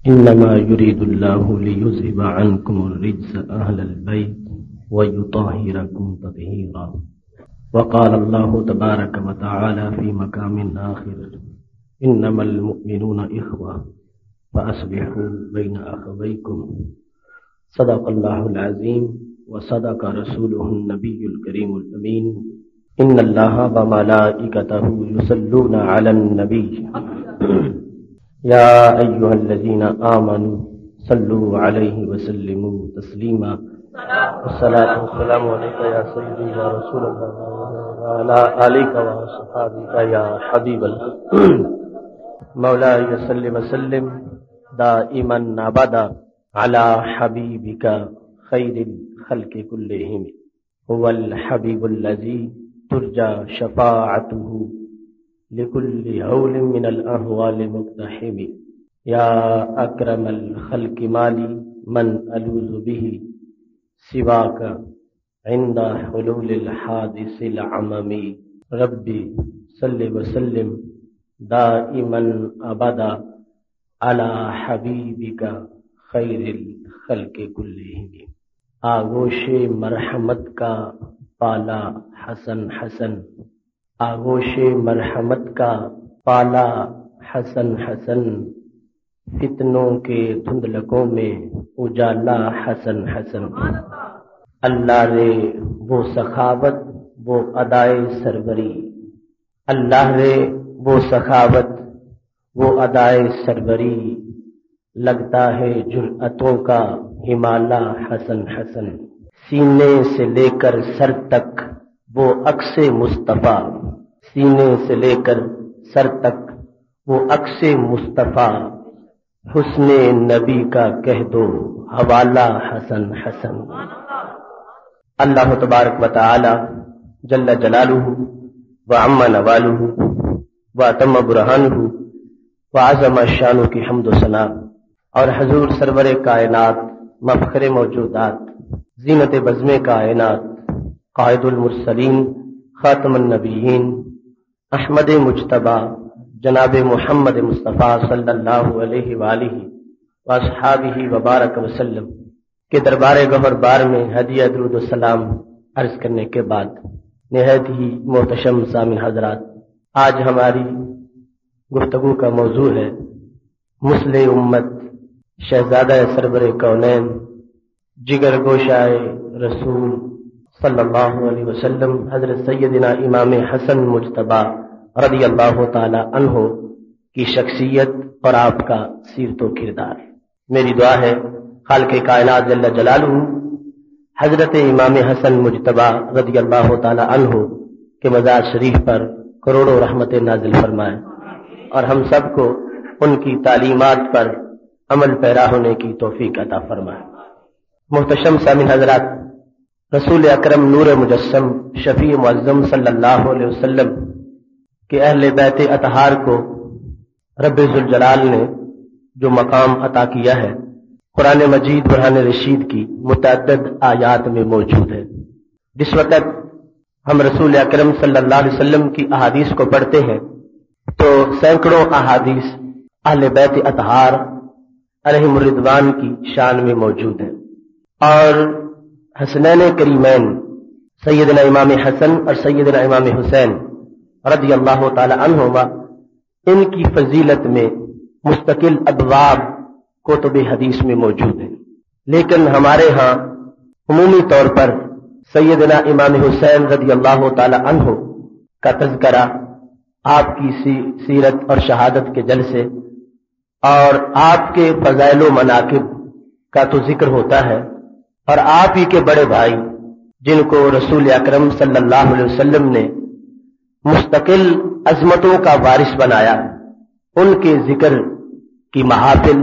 إنما يريد الله ليذهب عنكم الرجس أهل البيت ويطهركم تطهيرا. وقال الله تبارك وتعالى في مقام آخر: إنما المؤمنون إخوة فأصلحوا بين أخويكم. صدق الله العظيم وصدق رسوله النبي الكريم الأمين. إن الله وملائكته يصلون على النبي يا أيها الذين آمنوا صلوا عليه وسلموا تسليما. الصلاة والسلام عليك يا سيدي يا رسول الله وعلى آلك وصحابك يا حبيب الله. مولاي صل وسلم دائما أبدا على حبيبك خير الخلق كلهم. هو الحبيب الذي ترجى شفاعته لكل هول من الأهوال مقتحم. يا أكرم الخلق مالي من ألوذ به سواك عند حلول الحادث العمم. ربي صل وسلم دائما أبدا على حبيبك خير الخلق كلهم. آغوش مرحمت کا پالا حسن حسن، آغوش مرحمت کا پالا حسن حسن، فتنوں کے دھندلکوں میں اجالا حسن حسن. اللہ رے وہ سخاوت وہ ادائے سروری، اللہ رے وہ سخاوت وہ ادائے سروری، لگتا ہے جرأتوں کا ہمالا حسن حسن. سینے سے لے کر سر تک وہ عکس مصطفیٰ، سینے سے لے کر سر تک وہ عکس مصطفیٰ، حسن نبی کا کہہ دو حوالہ حسن حسن. اللہ تبارک و تعالی جل جلالہ وعم نوالہ واتم برہانہ وعظم شانہ کی حمد و ثنا، اور حضور سرور کائنات مفخر موجودات زینت بزم کائنات قائد المرسلین خاتم النبیین احمد مجتبی جناب محمد مصطفیٰ صلی اللہ علیہ وآلہ واصحابہ وبارک وسلم کے دربار گوہر بار میں ہدیہ درود و سلام عرض کرنے کے بعد، نہایت ہی محتشم سامع حضرات، آج ہماری گفتگو کا موضوع ہے مصلح امت شہزادہ سرور کونین جگر گوشائے رسول صلی اللہ علیہ وسلم حضرت سیدنا امام حسن مجتبی رضی اللہ تعالی عنہ کی شخصیت اور آپ کا سیرت و کردار. میری دعا ہے خالق کائنات جل جلالہ حضرت امام حسن مجتبی رضی اللہ تعالی عنہ کے مزار شریف پر کروڑوں رحمت نازل فرمائے اور ہم سب کو ان کی تعلیمات پر عمل پیرا ہونے کی توفیق عطا فرمائے. محتشم سامعین حضرات، رسول اکرم نور مجسم شفیع معظم صلی اللہ علیہ وسلم کہ اہل بیت اطہار کو رب ذوالجلال نے جو مقام عطا کیا ہے قرآن مجید برہان رشید کی متعدد آیات میں موجود ہے. جس وقت ہم رسول اکرم صلی اللہ علیہ وسلم کی احادیث کو پڑھتے ہیں تو سینکڑوں احادیث اہل بیت اطہار علیہم الرضوان کی شان میں موجود ہے، اور حسنین کریمین سیدنا امام حسن اور سیدنا امام حسین رضی اللہ تعالی عنہما ان کی فضیلت میں مستقل ابواب کتب حدیث میں موجود ہیں. لیکن ہمارے ہاں عمومی طور پر سیدنا امام حسین رضی اللہ تعالی عنہ کا تذکرہ آپ کی سیرت اور شہادت کے جلسے اور آپ کے فضائل و مناقب کا تو ذکر ہوتا ہے، اور آپ ہی کے بڑے بھائی جن کو رسول اکرم صلی اللہ علیہ وسلم نے مستقل عظمتوں کا وارث بنایا، ان کے ذکر کی محافل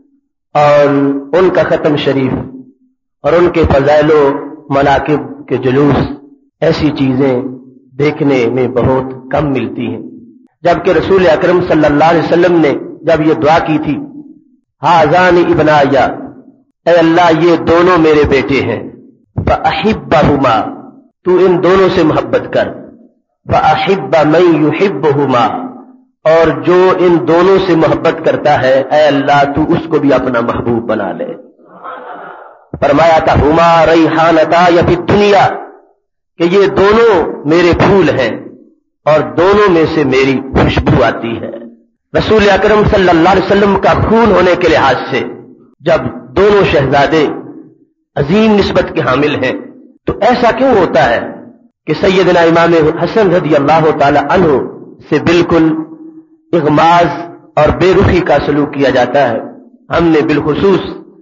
اور ان کا ختم شریف اور ان کے فضائل و مناقب کے جلوس، ایسی چیزیں دیکھنے میں بہت کم ملتی ہیں. جبکہ رسول اکرم صلی اللہ علیہ وسلم نے جب یہ دعا کی تھی، ہذان ابنایا، اے اللہ یہ دونوں میرے بیٹے ہیں، فاحبہما، تو ان دونوں سے محبت کر، فاحب من یحبہما، اور جو ان دونوں سے محبت کرتا ہے اے اللہ تو اس کو بھی اپنا محبوب بنا لے۔ فرمایا تھا ہما ریحانتا یا فی دنیا کہ یہ دونوں میرے پھول ہیں اور دونوں میں سے میری خوشبو آتی ہے۔ رسول اکرم صلی اللہ علیہ وسلم کا خون ہونے کے لحاظ سے جب دونوں شہزادے عظیم نسبت کے حامل ہیں تو ایسا کیوں ہوتا ہے کہ سیدنا امام حسن رضی اللہ تعالی عنہ سے بالکل اغماز اور بے رخی کا سلوک کیا جاتا ہے؟ ہم نے بالخصوص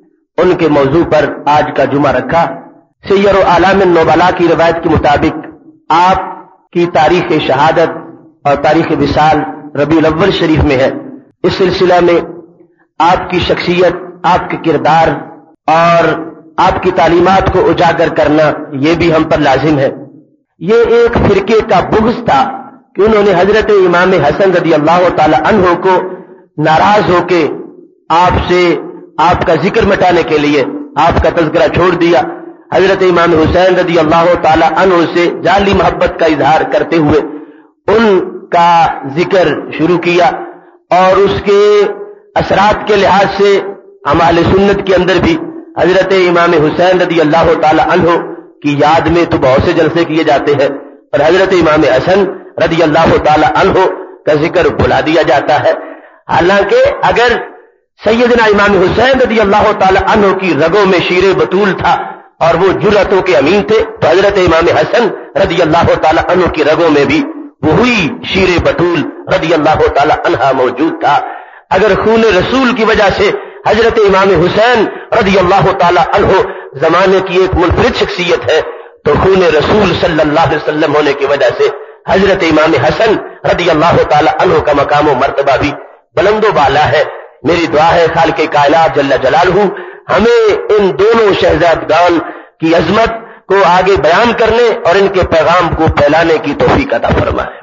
ان کے موضوع پر آج کا جمعہ رکھا۔ سیر و اعلام النبلاء کی روایت کے مطابق آپ کی تاریخ شہادت اور تاریخ وصال ربیع الاول شریف میں ہے۔ اس سلسلہ میں آپ کی شخصیت، آپ کے کردار اور آپ کی تعلیمات کو اجاگر کرنا یہ بھی ہم پر لازم ہے۔ یہ ایک فرقے کا بغض تھا کہ انہوں نے حضرت امام حسن رضی اللہ تعالی عنہ کو ناراض ہو کے آپ سے آپ کا ذکر مٹانے کے لیے آپ کا تذکرہ چھوڑ دیا۔ حضرت امام حسین رضی اللہ تعالی عنہ سے جعلی محبت کا اظہار کرتے ہوئے ان کا ذکر شروع کیا، اور اس کے اثرات کے لحاظ سے ہمارے سنت کے اندر بھی حضرت امام حسین رضی اللہ تعالی عنہ کی یاد میں تو بہت سے جلسے کیے جاتے ہیں، اور حضرت امام حسن رضی اللہ تعالی عنہ کا ذکر بلا دیا جاتا ہے۔ حالانکہ اگر سیدنا امام حسین رضی اللہ تعالی عنہ کی رگوں میں شیر بطول تھا اور وہ جرأتوں کے امین تھے، تو حضرت امام حسن رضی اللہ تعالی عنہ کی رگوں میں بھی وہی شیر بطول رضی اللہ تعالی عنہ موجود تھا۔ اگر خون رسول کی وجہ سے حضرت امام حسین رضی اللہ تعالی عنہ زمانے کی ایک منفرد شخصیت ہے، تو خون رسول صلی اللہ علیہ وسلم ہونے کی وجہ سے حضرت امام حسن رضی اللہ تعالی عنہ کا مقام و مرتبہ بھی بلند و بالا ہے۔ میری دعا ہے خالق کائنات جل جلالہ ہمیں ان دونوں شہزادگان کی عظمت کو آگے بیان کرنے اور ان کے پیغام کو پھیلانے کی توفیق عطا فرمائے۔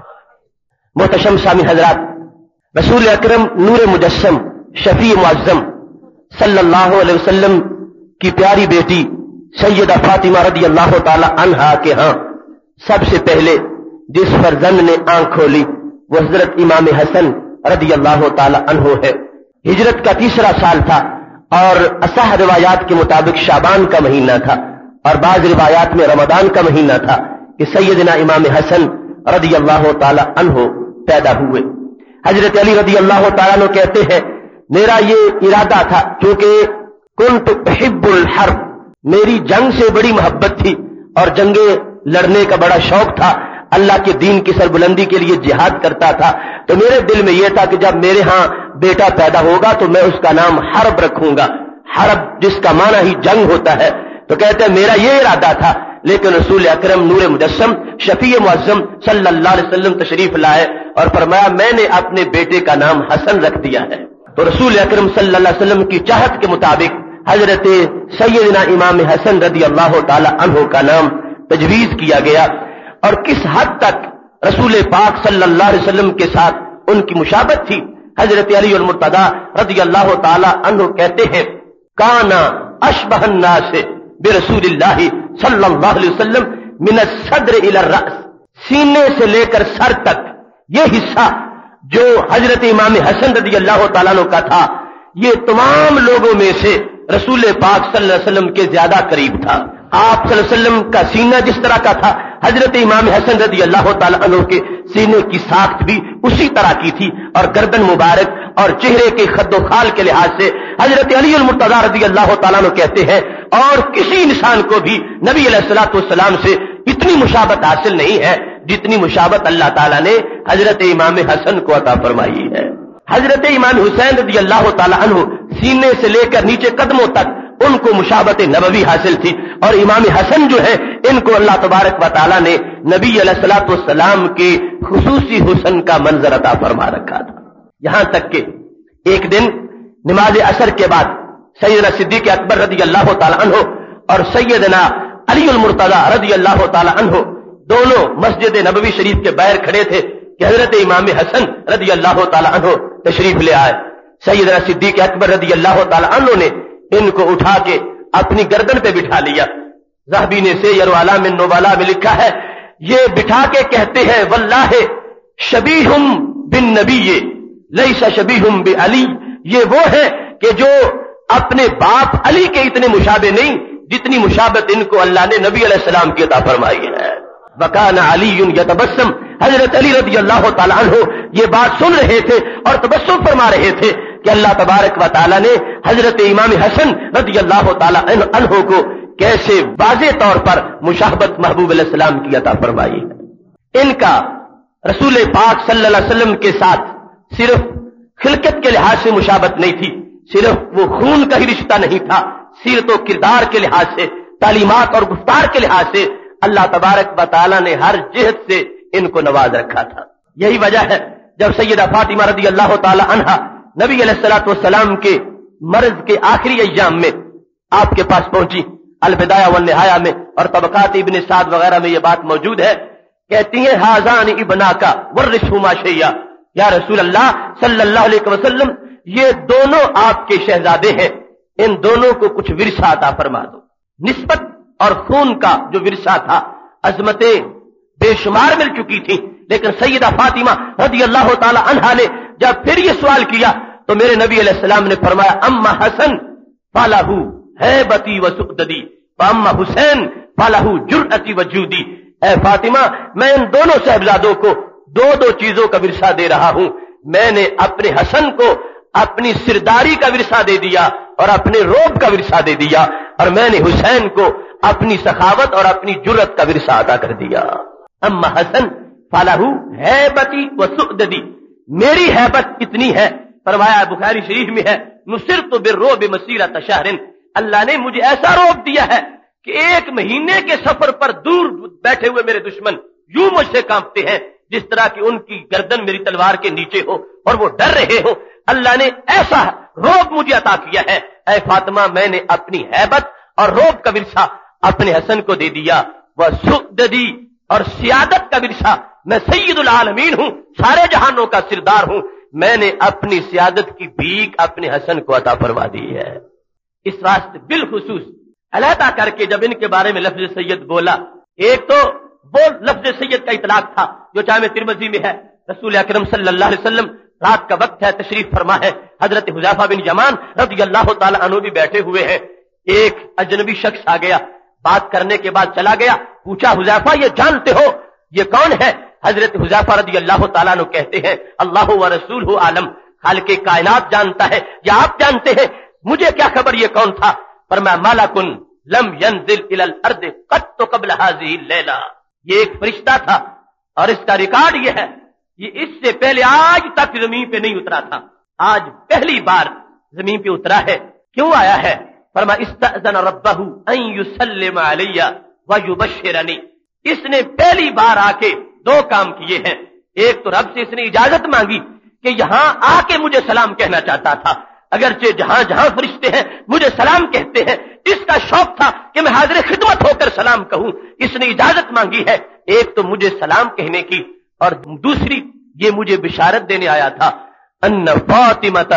محتشم سامع حضرات، رسول اکرم نور مجسم شفیع معظم صلی اللہ علیہ وسلم کی پیاری بیٹی سیدہ فاطمہ رضی اللہ تعالی عنہا کے ہاں سب سے پہلے جس فرزند نے آنکھ کھولی وہ حضرت امام حسن رضی اللہ تعالی عنہ ہے۔ ہجرت کا تیسرا سال تھا اور اصح روایات کے مطابق شعبان کا مہینہ تھا، اور بعض روایات میں رمضان کا مہینہ تھا کہ سیدنا امام حسن رضی اللہ تعالی عنہ پیدا ہوئے۔ حضرت علی رضی اللہ تعالیٰ عنہ کہتے ہیں میرا یہ ارادہ تھا کیونکہ کنت احب الحرب، میری جنگ سے بڑی محبت تھی اور جنگیں لڑنے کا بڑا شوق تھا، اللہ کے دین کی سربلندی کے لیے جہاد کرتا تھا، تو میرے دل میں یہ تھا کہ جب میرے ہاں بیٹا پیدا ہوگا تو میں اس کا نام حرب رکھوں گا، حرب جس کا معنی ہی جنگ ہوتا ہے۔ تو کہتے ہیں میرا یہ ارادہ تھا، لیکن رسول اکرم نور مجسم شفیع معظم صلی اللہ علیہ وسلم تشریف لائے اور فرمایا میں نے اپنے بیٹے کا نام حسن رکھ دیا ہے۔ تو رسول اکرم صلی اللہ علیہ وسلم کی چاہت کے مطابق حضرت سیدنا امام حسن رضی اللہ تعالی عنہ کا نام تجویز کیا گیا، اور کس حد تک رسول پاک صلی اللہ علیہ وسلم کے ساتھ ان کی مشابہت تھی۔ حضرت علی المرتضی رضی اللہ تعالی عنہ کہتے ہیں کانا اشبہ الناس برسول اللہ صلی اللہ علیہ وسلم من الصدر الى الرأس، سینے سے لے کر سر تک یہ حصہ جو حضرت امام حسن رضی اللہ تعالیٰ عنہ کا تھا یہ تمام لوگوں میں سے رسول پاک صلی اللہ علیہ وسلم کے زیادہ قریب تھا۔ آپ صلی اللہ علیہ وسلم کا سینہ جس طرح کا تھا، حضرت امام حسن رضی اللہ تعالیٰ عنہ کے سینے کی ساخت بھی اسی طرح کی تھی، اور گردن مبارک اور چہرے کے خد و خال کے لحاظ سے حضرت علی المرتضی رضی اللہ تعالیٰ عنہ کہتے ہیں اور کسی انسان کو بھی نبی علیہ الصلوۃ والسلام سے اتنی مشابہت حاصل نہیں ہے جتنی مشابہت اللہ تعالیٰ نے حضرت امام حسن کو عطا فرمائی ہے۔ حضرت امام حسین رضی اللہ تعالیٰ عنہ سینے سے لے کر نیچے قدموں تک ان کو مشابہت نبوی حاصل تھی، اور امام حسن جو ہے ان کو اللہ تبارک و تعالیٰ نے نبی علیہ الصلوۃ والسلام کے خصوصی حسن کا منظر عطا فرما رکھا تھا۔ یہاں تک کہ ایک دن نماز عصر کے بعد سیدنا صدیق اکبر رضی اللہ تعالیٰ عنہ اور سیدنا علی المرتضی رضی اللہ تعالیٰ عنہ دونوں مسجد نبوی شریف کے باہر کھڑے تھے کہ حضرت امام حسن رضی اللہ تعالیٰ عنہ تشریف لے آئے۔ سیدنا صدیق اکبر رضی اللہ تعالیٰ عنہ نے ان کو اٹھا کے اپنی گردن پہ بٹھا لیا۔ ذہبی نے سیر و اعلام النبلاء میں لکھا ہے یہ بٹھا کے کہتے ہیں واللہ شبیہم بالنبی لیس شبیہم بعلی، یہ وہ ہے کہ جو اپنے باپ علی کے اتنے مشابہ نہیں جتنی مشابہت ان کو اللہ نے نبی علیہ السلام کی عطا فرمائی ہے۔ وکان علی یتبسم، حضرت علی رضی اللہ تعالی عنہ یہ بات سن رہے تھے اور تبسم فرما رہے تھے کہ اللہ تبارک و تعالی نے حضرت امام حسن رضی اللہ تعالی عنہ کو کیسے واضح طور پر مشابہت محبوب علیہ السلام کی عطا فرمائی ہے۔ ان کا رسول پاک صلی اللہ علیہ وسلم کے ساتھ صرف خلقت کے لحاظ سے مشابہت نہیں تھی، صرف وہ خون کا ہی رشتہ نہیں تھا، سیرت و کردار کے لحاظ سے، تعلیمات اور گفتار کے لحاظ سے اللہ تبارک و تعالی نے ہر جہت سے ان کو نواز رکھا تھا۔ یہی وجہ ہے جب سیدہ فاطمہ رضی اللہ تعالی عنہا نبی علیہ الصلوۃ والسلام کے مرض کے آخری ایام میں آپ کے پاس پہنچی، البدایہ والنہایہ میں اور طبقات ابن سعد وغیرہ میں یہ بات موجود ہے، کہتی ہیں ہذان ابناکا ورثہما شیئا، یا رسول اللہ صلی اللہ علیہ وسلم یہ دونوں آپ کے شہزادے ہیں، ان دونوں کو کچھ ورثہ عطا فرما دو۔ نسبت اور خون کا جو ورثہ تھا، عظمتیں بے شمار مل چکی تھی، لیکن سیدہ فاطمہ رضی اللہ تعالی عنہا نے جب پھر یہ سوال کیا تو میرے نبی علیہ السلام نے فرمایا اما حسن فلہ ہیبتی و سؤددی واما حسین فلہ جرأتی و جودی، اے فاطمہ میں ان دونوں صاحبزادوں کو دو چیزوں کا ورثہ دے رہا ہوں، میں نے اپنے حسن کو اپنی سرداری کا ورثہ دے دیا اور اپنے روب کا ورثہ دے دیا، اور میں نے حسین کو اپنی سخاوت اور اپنی جرأت کا ورثہ عطا کر دیا۔ اما حسن فلہ ہیبتی و سؤددی، میری ہیبت اتنی ہے، فرمایا بخاری شریف میں ہے نصرت بالرعب مسیرۃ شہر، اللہ نے مجھے ایسا روب دیا ہے کہ 1 مہینے کے سفر پر دور بیٹھے ہوئے میرے دشمن یوں مجھ سے کانپتے ہیں جس طرح کہ ان کی گردن میری تلوار کے نیچے ہو اور وہ ڈر رہے ہو۔ اللہ نے ایسا روب مجھے عطا کیا ہے، اے فاطمہ میں نے اپنی ہیبت اور روب کا ورثہ اپنے حسن کو دے دیا، وہ سؤددی اور سیادت کا ورثہ، میں سید العالمین ہوں، سارے جہانوں کا سردار ہوں، میں نے اپنی سیادت کی بھیک اپنے حسن کو عطا فرما دی ہے۔ اس واسطے بالخصوص علیحدہ کر کے جب ان کے بارے میں لفظ سید بولا، ایک تو وہ لفظ سید کا اطلاق تھا جو جامع ترمذی میں ہے، رسول اکرم صلی اللہ علیہ وسلم رات کا وقت ہے، تشریف فرما ہے، حضرت حذیفہ بن یمان رضی اللہ تعالی عنہ بھی بیٹھے ہوئے ہیں، ایک اجنبی شخص آ گیا، بات کرنے کے بعد چلا گیا، پوچھا حذیفہ یہ جانتے ہو یہ کون ہے؟ حضرت حذیفہ رضی اللہ تعالیٰ عنہ کہتے ہیں اللہ و رسولہ عالم، خالق کائنات جانتا ہے یا آپ جانتے ہیں، مجھے کیا خبر یہ کون تھا؟ فرمایا ملکن لم ينزل الى الارض قط قبل هذه الليلہ، یہ ایک فرشتہ تھا اور اس کا ریکارڈ یہ ہے یہ اس سے پہلے آج تک زمین پہ نہیں اترا تھا، آج پہلی بار زمین پہ اترا ہے۔ کیوں آیا ہے؟ فرمایا استأذن ربہ ان یسلم علی ویبشرنی، اس نے پہلی بار آ کے 2 کام کیے ہیں، ایک تو رب سے اس نے اجازت مانگی کہ یہاں آ کے مجھے سلام کہنا چاہتا تھا، اگرچہ جہاں جہاں فرشتے ہیں مجھے سلام کہتے ہیں، اس کا شوق تھا کہ میں حاضر خدمت ہو کر سلام کہوں، اس نے اجازت مانگی ہے، ایک تو مجھے سلام کہنے کی، اور دوسری یہ مجھے بشارت دینے آیا تھا ان فاطمہ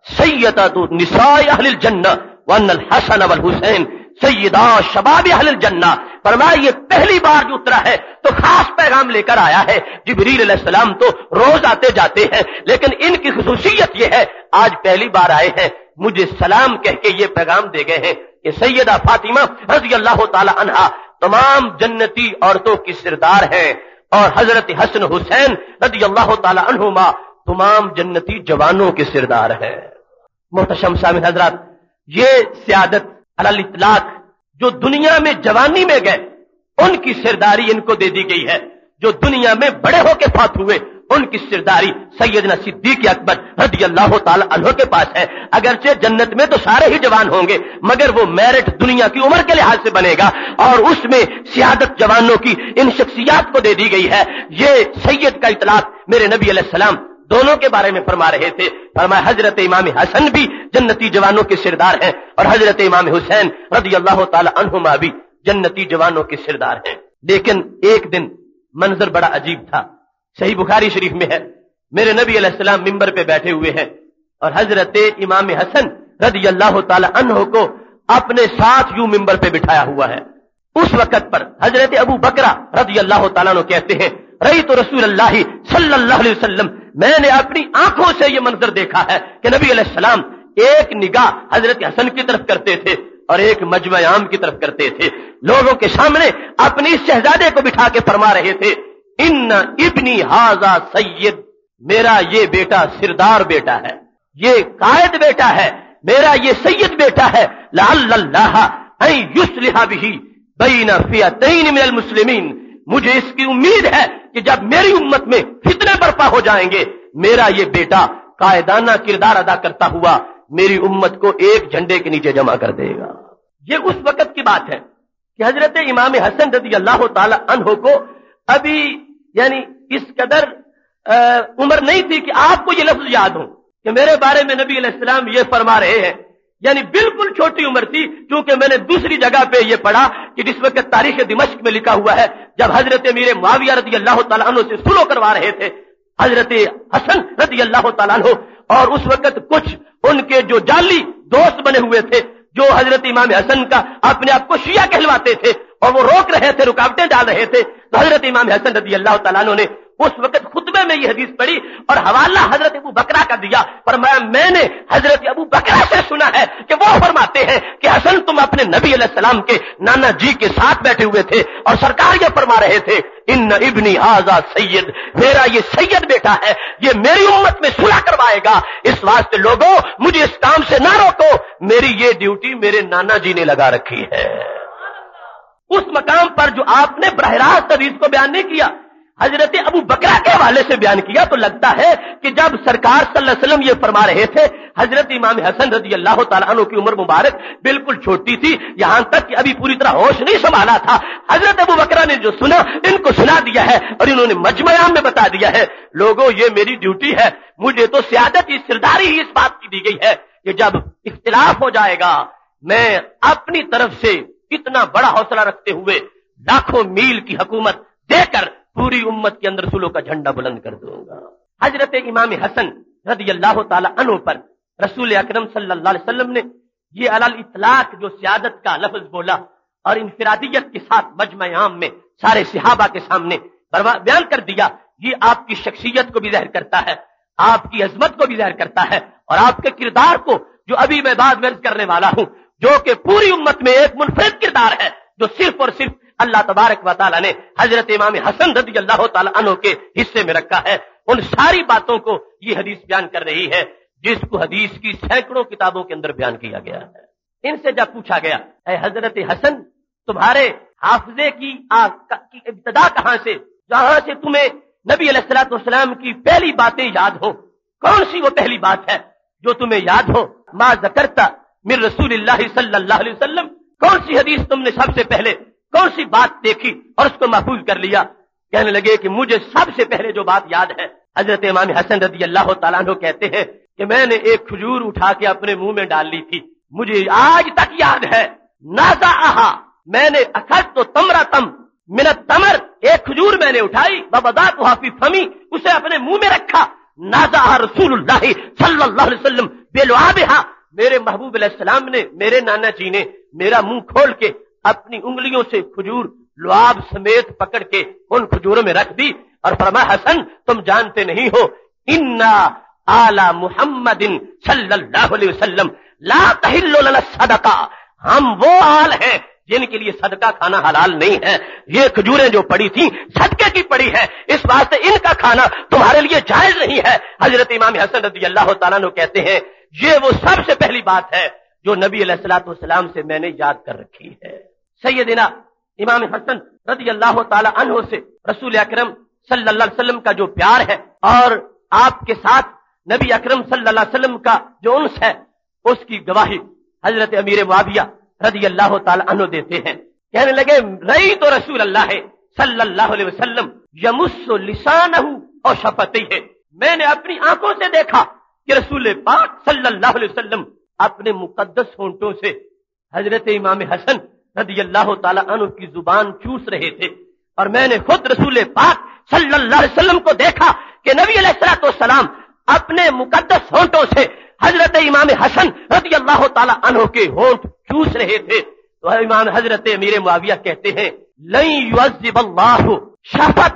سیدۃ نساء اہل الجنہ وان الحسن والحسین سیدا شباب اہل الجنہ۔ فرمایا یہ پہلی بار جو اترا ہے تو خاص پیغام لے کر آیا ہے، جبریل علیہ السلام تو روز آتے جاتے ہیں لیکن ان کی خصوصیت یہ ہے آج پہلی بار آئے ہیں، مجھے سلام کہہ کے یہ پیغام دے گئے ہیں کہ سیدہ فاطمہ رضی اللہ تعالی عنہا تمام جنتی عورتوں کی سردار ہیں، اور حضرت حسن حسین رضی اللہ تعالی عنہما تمام جنتی جوانوں کے سردار ہیں۔ محتشم سامعین حضرات، یہ سیادت علی الاطلاق جو دنیا میں جوانی میں گئے ان کی سرداری ان کو دے دی گئی ہے، جو دنیا میں بڑے ہو کے فات ہوئے ان کی سرداری سیدنا صدیق اکبر رضی اللہ تعالی عنہ کے پاس ہے۔ اگرچہ جنت میں تو سارے ہی جوان ہوں گے مگر وہ میرٹ دنیا کی عمر کے لحاظ سے بنے گا اور اس میں سیادت جوانوں کی ان شخصیات کو دے دی گئی ہے۔ یہ سید کا اطلاق میرے نبی علیہ السلام دونوں کے بارے میں فرما رہے تھے، فرمایا حضرت امام حسن بھی جنتی جوانوں کے سردار ہیں اور حضرت امام حسین رضی اللہ تعالی عنہما بھی جنتی جوانوں کے سردار ہیں۔ لیکن ایک دن منظر بڑا عجیب تھا، صحیح بخاری شریف میں ہے، میرے نبی علیہ السلام ممبر پہ بیٹھے ہوئے ہیں اور حضرت امام حسن رضی اللہ تعالی عنہ کو اپنے ساتھ یوں ممبر پہ بٹھایا ہوا ہے۔ اس وقت پر حضرت ابو بکر رضی اللہ تعالیٰ عنہ کہتے ہیں رأیت رسول اللہ صلی اللہ علیہ وسلم، میں نے اپنی آنکھوں سے یہ منظر دیکھا ہے کہ نبی علیہ السلام ایک نگاہ حضرت حسن کی طرف کرتے تھے اور ایک مجمع عام کی طرف کرتے تھے، لوگوں کے سامنے اپنی اس شہزادے کو بٹھا کے فرما رہے تھے ان ابنی ھذا سید، میرا یہ بیٹا سردار بیٹا ہے، یہ قائد بیٹا ہے، میرا یہ سید بیٹا ہے، لعل اللہ ان یصلح بہ بین فئتین من المسلمین، مجھے اس کی امید ہے کہ جب میری امت میں فتنے برپا ہو جائیں گے، میرا یہ بیٹا قائدانہ کردار ادا کرتا ہوا میری امت کو ایک جھنڈے کے نیچے جمع کر دے گا۔ یہ اس وقت کی بات ہے کہ حضرت امام حسن رضی اللہ تعالی عنہ کو ابھی یعنی اس قدر عمر نہیں تھی کہ آپ کو یہ لفظ یاد ہو کہ میرے بارے میں نبی علیہ السلام یہ فرما رہے ہیں، یعنی بالکل چھوٹی عمر تھی، کیونکہ میں نے دوسری جگہ پہ یہ پڑھا کہ جس وقت تاریخ دمشق میں لکھا ہوا ہے جب حضرت امیر معاویہ رضی اللہ تعالیٰ عنہ سے صلح کروا رہے تھے حضرت حسن رضی اللہ تعالیٰ عنہ، اور اس وقت کچھ ان کے جو جعلی دوست بنے ہوئے تھے جو حضرت امام حسن کا اپنے آپ کو شیعہ کہلواتے تھے اور وہ روک رہے تھے، رکاوٹیں ڈال رہے تھے، تو حضرت امام حسن رضی اللہ تعالیٰ عنہ نے اس وقت خطبے میں یہ حدیث پڑھی اور حوالہ حضرت ابو بکرہ کا دیا، فرمایا میں نے حضرت ابو بکرہ سے سنا ہے کہ وہ فرماتے ہیں کہ حسن تم اپنے نبی علیہ السلام کے نانا جی کے ساتھ بیٹھے ہوئے تھے اور سرکار یہ فرما رہے تھے ان ابنی ھذا سید، میرا یہ سید بیٹا ہے، یہ میری امت میں صلح کروائے گا، اس واسطے لوگوں مجھے اس کام سے نہ روکو، میری یہ ڈیوٹی میرے نانا جی نے لگا رکھی ہے۔ اس مقام پر جو آپ نے براہ راست حدیث کو بیان نہیں کیا، حضرت ابو بکرہ کے حوالے سے بیان کیا، تو لگتا ہے کہ جب سرکار صلی اللہ علیہ وسلم یہ فرما رہے تھے حضرت امام حسن رضی اللہ تعالیٰ عنہ کی عمر مبارک بالکل چھوٹی تھی، یہاں تک کہ ابھی پوری طرح ہوش نہیں سنبھالا تھا، حضرت ابو بکرہ نے جو سنا ان کو سنا دیا ہے اور انہوں نے مجمع عام میں بتا دیا ہے لوگوں یہ میری ڈیوٹی ہے، مجھے تو سیادت کی سرداری ہی اس بات کی دی گئی ہے کہ جب اختلاف ہو جائے گا میں اپنی طرف سے اتنا بڑا حوصلہ رکھتے ہوئے لاکھوں میل کی حکومت دے کر پوری امت کے اندر صلح کا جھنڈا بلند کر دوں گا۔ حضرت امام حسن رضی اللہ تعالی عنہ پر رسول اکرم صلی اللہ علیہ وسلم نے یہ علی الاطلاق جو سیادت کا لفظ بولا اور انفرادیت کے ساتھ مجمع عام میں سارے صحابہ کے سامنے بیان کر دیا، یہ آپ کی شخصیت کو بھی ظاہر کرتا ہے، آپ کی عظمت کو بھی ظاہر کرتا ہے اور آپ کے کردار کو جو ابھی میں بات عرض کرنے والا ہوں جو کہ پوری امت میں ایک منفرد کردار ہے جو صرف اور صرف اللہ تبارک و تعالیٰ نے حضرت امام حسن رضی اللہ تعالیٰ عنہ کے حصے میں رکھا ہے، ان ساری باتوں کو یہ حدیث بیان کر رہی ہے جس کو حدیث کی سینکڑوں کتابوں کے اندر بیان کیا گیا ہے۔ ان سے جب پوچھا گیا اے حضرت حسن تمہارے حافظے کی ابتدا کہاں سے، جہاں سے تمہیں نبی علیہ الصلوۃ والسلام کی پہلی باتیں یاد ہو، کون سی وہ پہلی بات ہے جو تمہیں یاد ہو؟ ما ذکرتا من رسول اللہ صلی اللہ علیہ وسلم، کون سی حدیث تم نے سب سے پہلے کون سی بات دیکھی اور اس کو محفوظ کر لیا؟ کہنے لگے کہ مجھے سب سے پہلے جو بات یاد ہے، حضرت امام حسن رضی اللہ تعالیٰ عنہ کہتے ہیں کہ میں نے ایک کھجور اٹھا کے اپنے منہ میں ڈال لی تھی، مجھے آج تک یاد ہے، نازعہا، میں نے اخذت تمرۃ من التمر، ایک کھجور میں نے اٹھائی، ووضعتھا فی فمی، اسے اپنے منہ میں رکھا، نازعہا رسول اللہ صلی اللہ علیہ وسلم بلعابہا، میرے محبوب علیہ السلام نے، میرے نانا جی نے میرا منہ کھول کے اپنی انگلیوں سے کھجور لعاب سمیت پکڑ کے ان کھجوروں میں رکھ دی اور فرمایا حسن تم جانتے نہیں ہو انا آل محمد صلی اللہ علیہ وسلم لا تحل لنا الصدقہ، ہم وہ آل ہیں جن کے لیے صدقہ کھانا حلال نہیں ہے، یہ کھجوریں جو پڑی تھیں صدقے کی پڑی ہے، اس واسطے ان کا کھانا تمہارے لیے جائز نہیں ہے۔ حضرت امام حسن رضی اللہ تعالیٰ عنہ کہتے ہیں یہ وہ سب سے پہلی بات ہے جو نبی علیہ الصلوۃ والسلام سے میں نے یاد کر رکھی ہے۔ سیدنا امام حسن رضی اللہ تعالی عنہ سے رسول اکرم صلی اللہ علیہ وسلم کا جو پیار ہے اور آپ کے ساتھ نبی اکرم صلی اللہ علیہ وسلم کا جو انس ہے اس کی گواہی حضرت امیر معاویہ رضی اللہ تعالی عنہ دیتے ہیں۔ کہنے لگے رأیت رسول اللہ صلی اللہ علیہ وسلم یمس لسانہ اور شفتیہ، میں نے اپنی آنکھوں سے دیکھا کہ رسول پاک صلی اللہ علیہ وسلم اپنے مقدس ہونٹوں سے حضرت امام حسن رضی اللہ تعالی عنہ کی زبان چوس رہے تھے، اور میں نے خود رسول پاک صلی اللہ علیہ وسلم کو دیکھا کہ نبی علیہ الصلوۃ والسلام اپنے مقدس ہونٹوں سے حضرت امام حسن رضی اللہ تعالی عنہ کے ہونٹ چوس رہے تھے۔ تو امام حضرت امیر معاویہ کہتے ہیں لن يعذب اللہ شفتا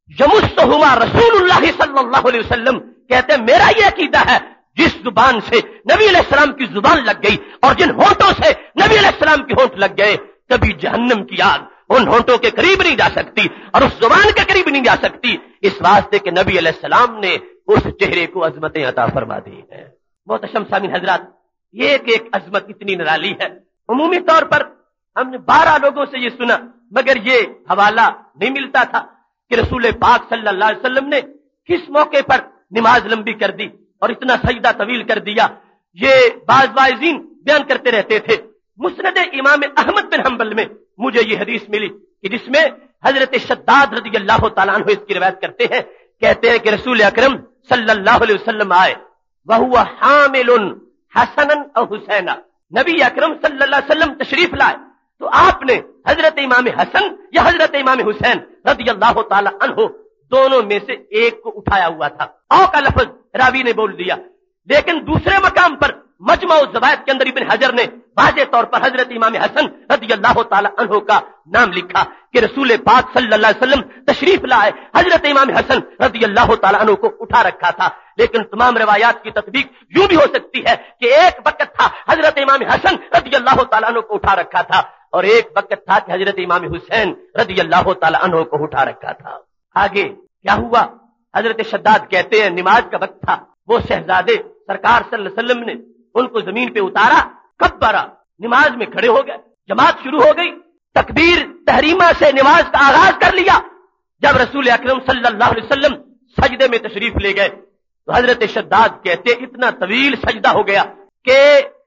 یمسہما رسول اللہ صلی اللہ علیہ وسلم، کہتے ہیں میرا یہ عقیدہ ہے جس زبان سے نبی علیہ السلام کی زبان لگ گئی اور جن ہونٹوں سے نبی علیہ السلام کے ہونٹ لگ گئے، کبھی جہنم کی آگ ان ہونٹوں کے قریب نہیں جا سکتی اور اس زبان کے قریب نہیں جا سکتی، اس واسطے کہ نبی علیہ السلام نے اس چہرے کو عظمتیں عطا فرما دی ہے۔ محترم سامعین حضرات، یہ ایک عظمت اتنی نرالی ہے۔ عمومی طور پر ہم نے 12 لوگوں سے یہ سنا، مگر یہ حوالہ نہیں ملتا تھا کہ رسول پاک صلی اللہ علیہ وسلم نے کس موقع پر نماز لمبی کر دی اور اتنا سجدہ طویل کر دیا۔ یہ بعض واعظین بیان کرتے رہتے تھے۔ مسند امام احمد بن حنبل میں مجھے یہ حدیث ملی کہ جس میں حضرت شداد رضی اللہ تعالیٰ عنہ اس کی روایت کرتے ہیں، کہتے ہیں کہ رسول اکرم صلی اللہ علیہ وسلم آئے وہو حامل حسنا او حسینا، نبی اکرم صلی اللہ علیہ وسلم تشریف لائے تو آپ نے حضرت امام حسن یا حضرت امام حسین رضی اللہ تعالیٰ عنہ دونوں میں سے ایک کو اٹھایا ہوا تھا۔ او کا لفظ راوی نے بول دیا، لیکن دوسرے مقام پر مجمع الزوائد کے اندر ابن حجر نے واضح طور پر حضرت امام حسن رضی اللہ تعالی عنہ کا نام لکھا کہ رسول پاک صلی اللہ علیہ وسلم تشریف لائے، حضرت امام حسن رضی اللہ تعالی عنہ کو اٹھا رکھا تھا۔ لیکن تمام روایات کی تطبیق یوں بھی ہو سکتی ہے کہ ایک وقت تھا حضرت امام حسن رضی اللہ تعالی عنہ کو اٹھا رکھا تھا اور ایک وقت تھا کہ حضرت امام حسین رضی اللہ تعالی عنہ کو اٹھا رکھا تھا۔ آگے کیا ہوا؟ حضرت شداد کہتے ہیں نماز کا وقت تھا، وہ شہزادے سرکار صلی اللہ علیہ وسلم نے ان کو زمین پہ اتارا، کبرا، نماز میں کھڑے ہو گئے، جماعت شروع ہو گئی، تکبیر تحریمہ سے نماز کا آغاز کر لیا۔ جب رسول اکرم صلی اللہ علیہ وسلم سجدے میں تشریف لے گئے تو حضرت شداد کہتے اتنا طویل سجدہ ہو گیا کہ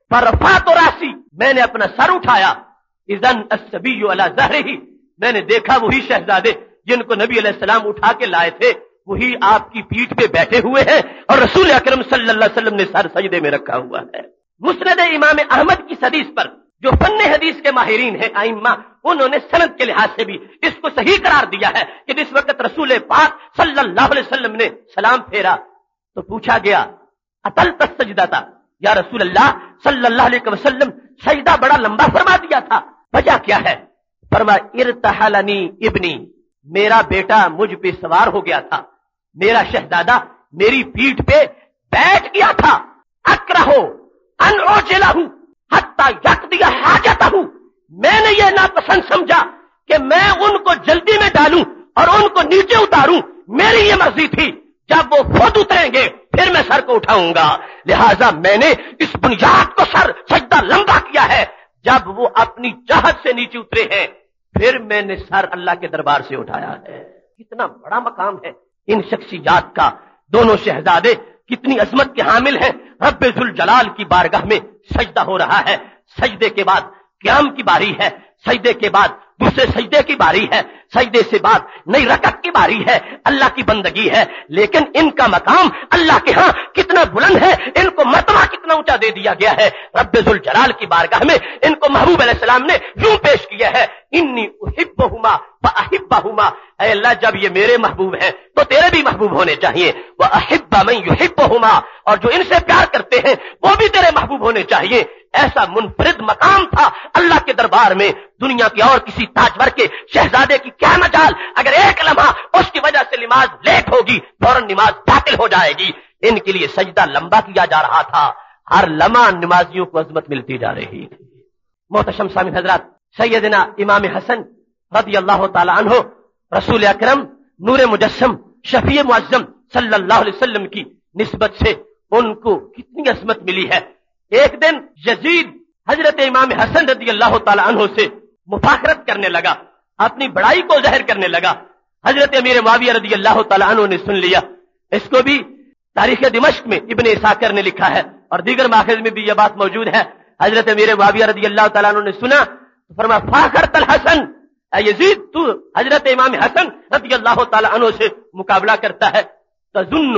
فرفعت راسی، میں نے اپنا سر اٹھایا، اذن الصبی علی ظہرہ، میں نے دیکھا وہی شہزادے جن کو نبی علیہ السلام اٹھا کے لائے تھے وہی آپ کی پیٹھ پہ بیٹھے ہوئے ہیں اور رسول اکرم صلی اللہ علیہ وسلم نے سر سجدے میں رکھا ہوا ہے۔ مسند امام احمد کی حدیث پر جو فن حدیث کے ماہرین ہیں ائمہ، انہوں نے سند کے لحاظ سے بھی اس کو صحیح قرار دیا ہے کہ جس وقت رسول پاک صلی اللہ علیہ وسلم نے سلام پھیرا تو پوچھا گیا اطلت السجدہ، یا رسول اللہ صلی اللہ علیہ وسلم سجدہ بڑا لمبا فرما دیا تھا، وجہ کیا ہے؟ فرمایا ارتحلنی ابنی، میرا بیٹا مجھ پہ سوار ہو گیا تھا، میرا شہزادہ میری پیٹھ پہ بیٹھ گیا تھا، اکرہو ان اوجلہ حتی یقضی حاجتہ، میں نے یہ ناپسند سمجھا کہ میں ان کو جلدی میں ڈالوں اور ان کو نیچے اتاروں، میری یہ مرضی تھی، جب وہ خود اتریں گے پھر میں سر کو اٹھاؤں گا، لہذا میں نے اس بنیاد کو سجدہ لمبا کیا ہے، جب وہ اپنی چاہت سے نیچے اترے ہیں پھر میں نے سر اللہ کے دربار سے اٹھایا ہے۔ کتنا بڑا مقام ہے ان شخصیات کا، دونوں شہزادے کتنی عظمت کے حامل ہیں۔ رب ذوالجلال کی بارگاہ میں سجدہ ہو رہا ہے، سجدے کے بعد قیام کی باری ہے، سجدے کے بعد دوسرے سجدے کی باری ہے، سجدے سے بعد نئی رکعت کی باری ہے، اللہ کی بندگی ہے، لیکن ان کا مقام اللہ کے ہاں کتنا بلند ہے، ان کو مرتبہ کتنا اونچا دے دیا گیا ہے۔ رب ذوالجلال کی بارگاہ میں ان کو محبوب علیہ السلام نے یوں پیش کیا ہے انی احبہما فاحبہما، اے اللہ جب یہ میرے محبوب ہیں تو تیرے بھی محبوب ہونے چاہیے، واحب من یحبہما، اور جو ان سے پیار کرتے ہیں وہ بھی تیرے محبوب ہونے چاہیے۔ ایسا منفرد مقام تھا اللہ کے دربار میں، دنیا کے اور کسی تاجور کے شہزادے کی کیا مجال، اگر ایک لمحہ اس کی وجہ سے نماز لیٹ ہوگی فوراً نماز باطل ہو جائے گی۔ ان کے لیے سجدہ لمبا کیا جا رہا تھا، ہر لمحہ نمازیوں کو عظمت ملتی جا رہی تھی۔ محترم سامعین حضرات، سیدنا امام حسن رضی اللہ تعالی عنہ رسول اکرم نور مجسم شفیع معظم صلی اللہ علیہ وسلم کی نسبت سے ان کو کتنی عظمت ملی ہے۔ ایک دن یزید حضرت امام حسن رضی اللہ تعالی عنہ سے مفاخرت کرنے لگا، اپنی بڑائی کو ظاہر کرنے لگا۔ حضرت امیر معاویہ رضی اللہ تعالی عنہ نے سن لیا، اس کو بھی تاریخ دمشق میں ابن اساکر نے لکھا ہے اور دیگر ماخذ میں بھی یہ بات موجود ہے۔ حضرت امیر معاویہ رضی اللہ تعالی عنہ نے سنا تو فرمایا فاخرت الحسن، اے یزید تو حضرت امام حسن رضی اللہ تعالی عنہ سے مقابلہ کرتا ہے، تظن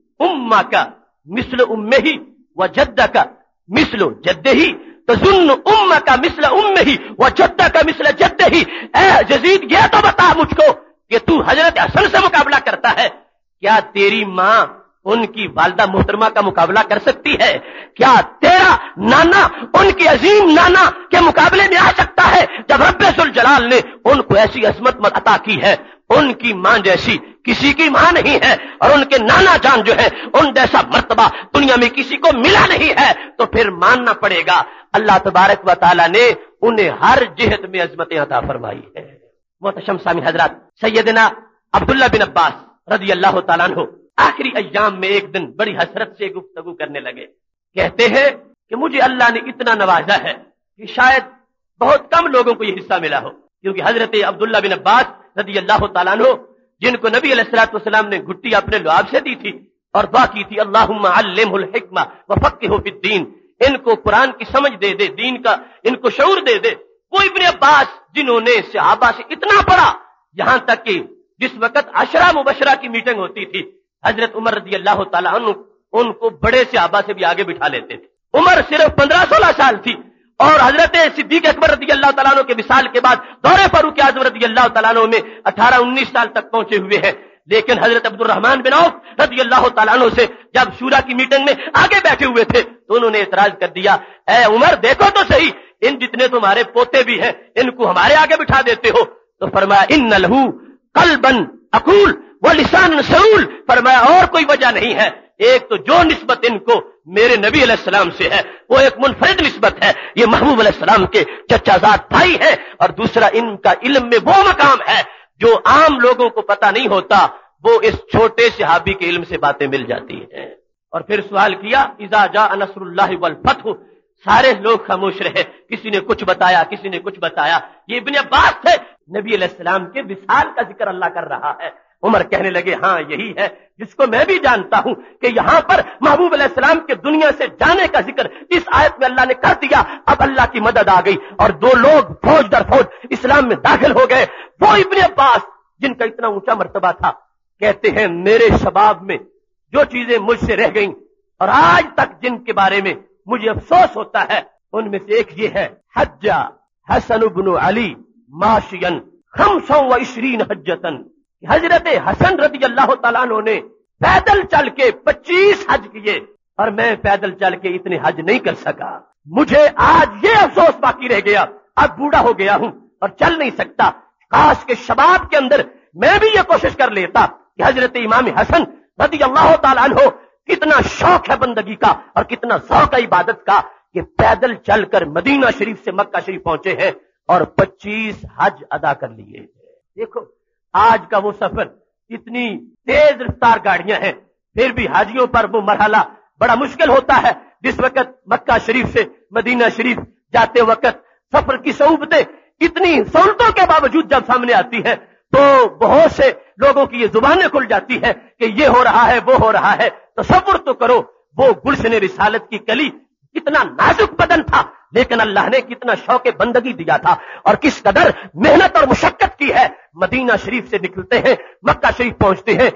امک مثل امہ وجدک مثل جدہ، تظن امک مثل امہ وجدک مثل جدہ، اے یزید یہ تو بتا مجھ کو کہ تو حضرت حسن سے مقابلہ کرتا ہے، کیا تیری ماں ان کی والدہ محترمہ کا مقابلہ کر سکتی ہے؟ کیا تیرا نانا ان کی عظیم نانا کے مقابلے میں آ سکتا ہے؟ جب رب ذوالجلال نے ان کو ایسی عظمت عطا کی ہے ان کی ماں جیسی کسی کی ماں نہیں ہے، اور ان کے نانا جان جو ہے ان جیسا مرتبہ دنیا میں کسی کو ملا نہیں ہے، تو پھر ماننا پڑے گا اللہ تبارک و تعالی نے انہیں ہر جہت میں عظمتیں عطا فرمائی ہے۔ محترم سامعین حضرات، سیدنا عبداللہ بن عباس رضی اللہ تعالیٰ عنہ آخری ایام میں ایک دن بڑی حسرت سے گفتگو کرنے لگے۔ کہتے ہیں کہ مجھے اللہ نے اتنا نوازا ہے کہ شاید بہت کم لوگوں کو یہ حصہ ملا ہو، کیونکہ حضرت عبداللہ بن عباس رضی اللہ تعالیٰ عنہ جن کو نبی علیہ الصلوۃ والسلام نے گھٹی اپنے لعاب سے دی تھی اور دعا کی تھی اللہم علمہ الحکمہ وفقہہ فی الدین، ان کو قرآن کی سمجھ دے دے، دین کا ان کو شعور دے دے، وہ ابن عباس جنہوں نے صحابہ سے اتنا پڑھا، یہاں تک کہ جس وقت عشرہ مبشرہ کی میٹنگ ہوتی تھی حضرت عمر رضی اللہ تعالیٰ عنہ ان کو بڑے صحابہ سے بھی آگے بٹھا لیتے تھے۔ عمر صرف 15-16 سال تھی اور حضرت صدیق اکبر رضی اللہ تعالیٰ عنہ کے وصال کے بعد دور فاروق اعظم رضی اللہ تعالیٰ عنہ میں 18-19 سال تک پہنچے ہوئے ہیں، لیکن حضرت عبد الرحمن بن عوف رضی اللہ تعالیٰ عنہ سے جب شورا کی میٹنگ میں آگے بیٹھے ہوئے تھے تو انہوں نے اعتراض کر دیا، اے عمر دیکھو تو صحیح، ان جتنے تمہارے پوتے بھی ہیں ان کو ہمارے آگے بٹھا دیتے ہو۔ تو فرمایا ان لہو قلبا اقول ولسان سرول، فرمایا اور کوئی وجہ نہیں ہے، ایک تو جو نسبت ان کو میرے نبی علیہ السلام سے ہے وہ ایک منفرد نسبت ہے، یہ محبوب علیہ السلام کے چچا زاد بھائی ہیں، اور دوسرا ان کا علم میں وہ مقام ہے جو عام لوگوں کو پتہ نہیں ہوتا، وہ اس چھوٹے صحابی کے علم سے باتیں مل جاتی ہیں۔ اور پھر سوال کیا اذا جاء نصر اللہ والفتح، سارے لوگ خاموش رہے، کسی نے کچھ بتایا کسی نے کچھ بتایا، یہ ابن عباس تھے، نبی علیہ السلام کے وصال کا ذکر اللہ کر رہا ہے۔ عمر کہنے لگے ہاں یہی ہے جس کو میں بھی جانتا ہوں کہ یہاں پر محبوب علیہ السلام کے دنیا سے جانے کا ذکر اس آیت میں اللہ نے کر دیا، اب اللہ کی مدد آ گئی اور دو لوگ فوج در فوج اسلام میں داخل ہو گئے، وہ ابن عباس جن کا اتنا اونچا مرتبہ تھا، کہتے ہیں میرے شباب میں جو چیزیں مجھ سے رہ گئیں اور آج تک جن کے بارے میں مجھے افسوس ہوتا ہے ان میں سے ایک یہ ہے، حج حسن بن علی ماشیا 25 حجتن، حضرت حسن رضی اللہ تعالیٰ عنہ نے پیدل چل کے 25 حج کیے اور میں پیدل چل کے اتنے حج نہیں کر سکا، مجھے آج یہ افسوس باقی رہ گیا، اب بوڑھا ہو گیا ہوں اور چل نہیں سکتا، کاش کے شباب کے اندر میں بھی یہ کوشش کر لیتا کہ حضرت امام حسن رضی اللہ تعالیٰ عنہ کتنا شوق ہے بندگی کا اور کتنا ذوق ہے عبادت کا کہ پیدل چل کر مدینہ شریف سے مکہ شریف پہنچے ہیں اور 25 حج ادا کر لیے۔ دیکھو آج کا وہ سفر، اتنی تیز رفتار گاڑیاں ہیں، پھر بھی حاجیوں پر وہ مرحلہ بڑا مشکل ہوتا ہے، جس وقت مکہ شریف سے مدینہ شریف جاتے وقت سفر کی صعوبتیں اتنی سہولتوں کے باوجود جب سامنے آتی ہے تو بہت سے لوگوں کی یہ زبانیں کھل جاتی ہیں کہ یہ ہو رہا ہے وہ ہو رہا ہے۔ تصور تو کرو وہ گلشن رسالت کی کلی کتنا نازک بدن تھا، لیکن اللہ نے کتنا شوق بندگی دیا تھا اور کس قدر محنت اور مشقت کی ہے۔ مدینہ شریف سے نکلتے ہیں، مکہ شریف پہنچتے ہیں،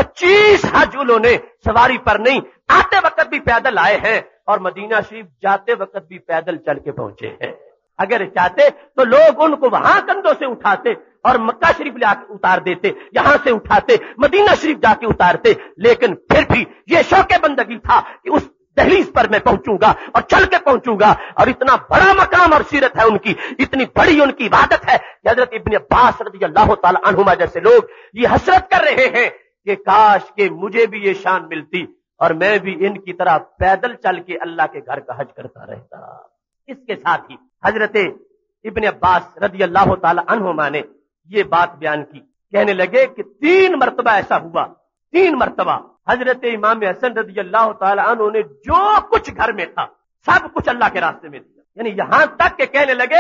25 حج انہوں نے سواری پر نہیں، آتے وقت بھی پیدل آئے ہیں اور مدینہ شریف جاتے وقت بھی پیدل چل کے پہنچے ہیں۔ اگر چاہتے تو لوگ ان کو وہاں کندھوں سے اٹھاتے اور مکہ شریف لے کے اتار دیتے، یہاں سے اٹھاتے مدینہ شریف جا کے اتارتے، لیکن پھر بھی یہ شوق بندگی تھا کہ اس دہلیز پر میں پہنچوں گا اور چل کے پہنچوں گا، اور اتنا بڑا مقام اور سیرت ہے ان کی، اتنی بڑی ان کی عبادت ہے کہ حضرت ابن عباس رضی اللہ تعالی عنہما جیسے لوگ یہ حسرت کر رہے ہیں کہ کاش کہ مجھے بھی یہ شان ملتی اور میں بھی ان کی طرح پیدل چل کے اللہ کے گھر کا حج کرتا رہتا۔ اس کے ساتھ ہی حضرت ابن عباس رضی اللہ تعالی عنہما نے یہ بات بیان کی، کہنے لگے کہ 3 مرتبہ ایسا ہوا، 3 مرتبہ حضرت امام حسن رضی اللہ تعالی عنہ نے جو کچھ گھر میں تھا سب کچھ اللہ کے راستے میں دیا، یعنی یہاں تک کہ کہنے لگے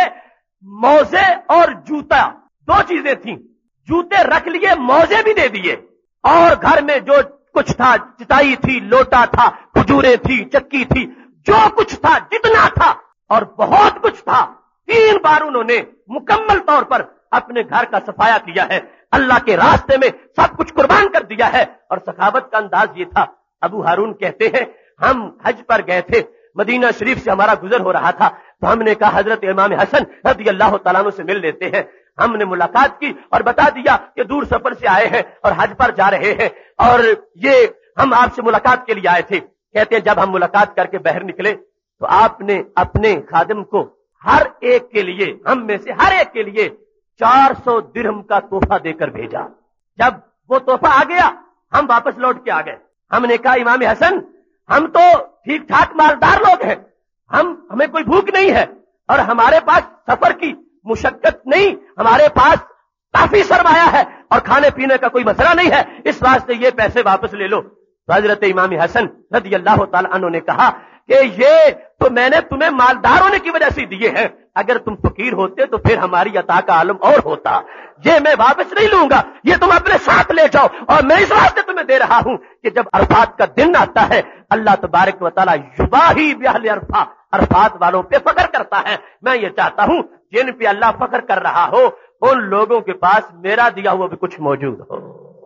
موزے اور جوتا 2 چیزیں تھیں، جوتے رکھ لیے موزے بھی دے دیے، اور گھر میں جو کچھ تھا، چٹائی تھی، لوٹا تھا، کھجوریں تھی، چکی تھی، جو کچھ تھا جتنا تھا اور بہت کچھ تھا، 3 بار انہوں نے مکمل طور پر اپنے گھر کا صفایا کیا ہے، اللہ کے راستے میں سب کچھ قربان کر دیا ہے۔ اور سخاوت کا انداز یہ تھا، ابو ہارون کہتے ہیں ہم حج پر گئے تھے، مدینہ شریف سے ہمارا گزر ہو رہا تھا تو ہم نے کہا حضرت امام حسن رضی اللہ تعالیٰ عنہ سے مل لیتے ہیں، ہم نے ملاقات کی اور بتا دیا کہ دور سفر سے آئے ہیں اور حج پر جا رہے ہیں اور یہ ہم آپ سے ملاقات کے لیے آئے تھے۔ کہتے ہیں جب ہم ملاقات کر کے باہر نکلے تو آپ نے اپنے خادم کو ہر ایک کے لیے، ہم میں سے ہر ایک کے لیے 400 درہم کا تحفہ دے کر بھیجا۔ جب وہ تحفہ آ گیا ہم واپس لوٹ کے آ گئے. ہم نے کہا امام حسن ہم تو ٹھیک ٹھاک مالدار لوگ ہیں, ہمیں کوئی بھوک نہیں ہے اور ہمارے پاس سفر کی مشقت نہیں, ہمارے پاس کافی سرمایہ ہے اور کھانے پینے کا کوئی مسئلہ نہیں ہے, اس واسطے یہ پیسے واپس لے لو. تو حضرت امام حسن رضی اللہ تعالی عنہ نے کہا کہ یہ تو میں نے تمہیں مالدار ہونے کی وجہ سے دیے ہیں, اگر تم فقیر ہوتے تو پھر ہماری عطا کا عالم اور ہوتا, یہ میں واپس نہیں لوں گا, یہ تم اپنے ساتھ لے جاؤ. اور میں اس واسطے تمہیں دے رہا ہوں کہ جب عرفات کا دن آتا ہے اللہ تبارک و تعالی یباہی باہل عرفہ, عرفات والوں پہ فخر کرتا ہے. میں یہ چاہتا ہوں جن پہ اللہ فخر کر رہا ہو ان لوگوں کے پاس میرا دیا ہوا بھی کچھ موجود ہو.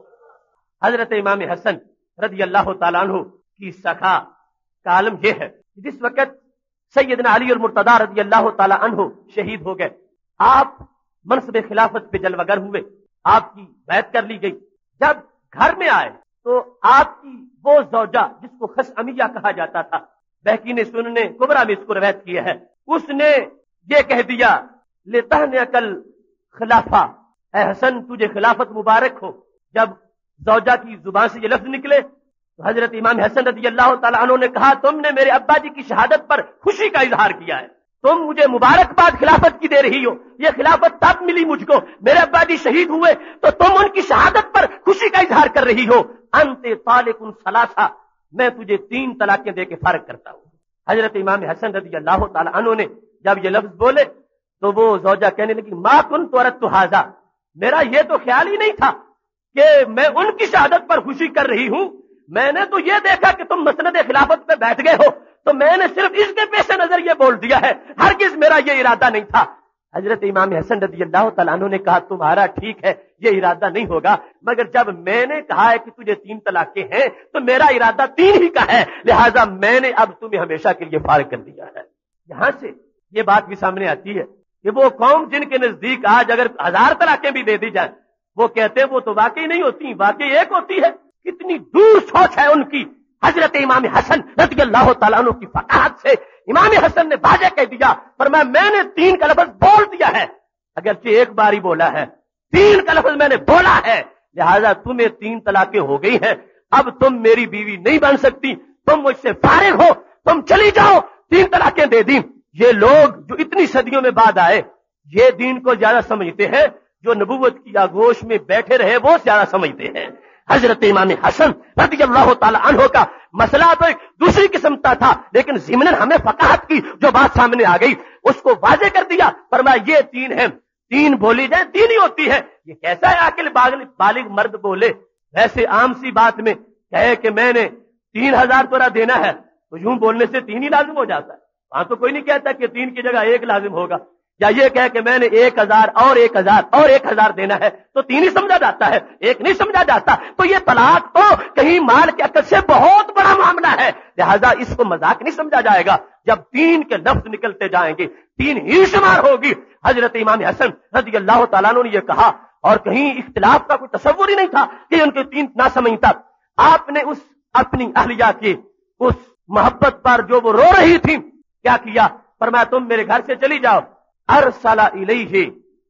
حضرت امام حسن رضی اللہ تعالیٰ عنہ کی سخا کا عالم یہ ہے, جس وقت سیدنا علی المرتضی رضی اللہ تعالیٰ عنہ شہید ہو گئے, آپ منصب خلافت پہ جلوگر ہوئے, آپ کی بیعت کر لی گئی. جب گھر میں آئے تو آپ کی وہ زوجہ جس کو خشعمیہ کہا جاتا تھا, بہقی نے سنن کبریٰ میں اس کو روایت کیا ہے, اس نے یہ کہہ دیا لتہنئک الخلافہ, اے حسن تجھے خلافت مبارک ہو. جب زوجہ کی زبان سے یہ لفظ نکلے تو حضرت امام حسن رضی اللہ تعالیٰ عنہ نے کہا تم نے میرے ابا جی کی شہادت پر خوشی کا اظہار کیا ہے, تم مجھے مبارکباد خلافت کی دے رہی ہو, یہ خلافت تب ملی مجھ کو, میرے ابا جی شہید ہوئے تو تم ان کی شہادت پر خوشی کا اظہار کر رہی ہو. انت طالق ثلاثہ, میں تجھے 3 طلاقیں دے کے فارغ کرتا ہوں. حضرت امام حسن رضی اللہ تعالیٰ عنہ نے جب یہ لفظ بولے تو وہ زوجہ کہنے لگی ما کنت اردت ھذا, میرا یہ تو خیال ہی نہیں تھا کہ میں ان کی شہادت پر خوشی کر رہی ہوں, میں نے تو یہ دیکھا کہ تم مسند خلافت پہ بیٹھ گئے ہو تو میں نے صرف اس کے پیش نظر یہ بول دیا ہے, ہرگز میرا یہ ارادہ نہیں تھا. حضرت امام حسن رضی اللہ تعالیٰ عنہ نے کہا تمہارا ٹھیک ہے یہ ارادہ نہیں ہوگا, مگر جب میں نے کہا ہے کہ تجھے 3 طلاقیں ہیں تو میرا ارادہ 3 ہی کا ہے, لہذا میں نے اب تمہیں ہمیشہ کے لیے فارغ کر دیا ہے. یہاں سے یہ بات بھی سامنے آتی ہے کہ وہ قوم جن کے نزدیک آج اگر 1000 طلاقیں بھی دے دی جائیں وہ کہتے ہیں وہ تو واقعی نہیں ہوتی, واقعی ایک ہوتی ہے. کتنی دور سوچ ہے ان کی. حضرت امام حسن رضی اللہ تعالیٰ عنہ کی فقاہت سے امام حسن نے واضح کہہ دیا, فرمایا میں نے 3 کا لفظ بول دیا ہے, اگرچہ ایک بار ہی بولا ہے, 3 کا لفظ میں نے بولا ہے, لہذا تمہیں 3 طلاقیں ہو گئی ہیں, اب تم میری بیوی نہیں بن سکتی, تم مجھ سے فارغ ہو, تم چلی جاؤ. 3 طلاقیں دے دی. یہ لوگ جو اتنی صدیوں میں بعد آئے یہ دین کو زیادہ سمجھتے ہیں, جو نبوت کی آغوش میں بیٹھے رہے وہ زیادہ سمجھتے ہیں. حضرت امام حسن رضی اللہ تعالی عنہ کا مسئلہ تو ایک دوسری قسم کا تھا, لیکن ضمن ہمیں فقاہت کی جو بات سامنے آ گئی اس کو واضح کر دیا, فرمایا یہ 3 ہیں, 3 بولی جائے 3 ہی ہوتی ہے. یہ کیسا ہے عاقل بالغ مرد بولے, ویسے عام سی بات میں کہے کہ میں نے 3000 تورا دینا ہے تو یوں بولنے سے 3 ہی لازم ہو جاتا ہے. وہاں تو کوئی نہیں کہتا کہ 3 کی جگہ 1 لازم ہوگا, یا یہ کہے کہ میں نے 1000 اور 1000 اور 1000 دینا ہے تو 3 ہی سمجھا جاتا ہے, 1 نہیں سمجھا جاتا. تو یہ طلاق تو کہیں مال کے عقد سے بہت بڑا معاملہ ہے, لہذا اس کو مذاق نہیں سمجھا جائے گا. جب 3 کے لفظ نکلتے جائیں گے 3 ہی شمار ہوگی. حضرت امام حسن رضی اللہ تعالیٰ عنہ نے یہ کہا, اور کہیں اختلاف کا کوئی تصور ہی نہیں تھا کہ ان کے 3 نہ سمجھتا. آپ نے اس اپنی اہلیہ کی اس محبت پر جو وہ رو رہی تھی کیا کیا, فرمایا تم میرے گھر سے چلی جاؤ. ارسل الیہ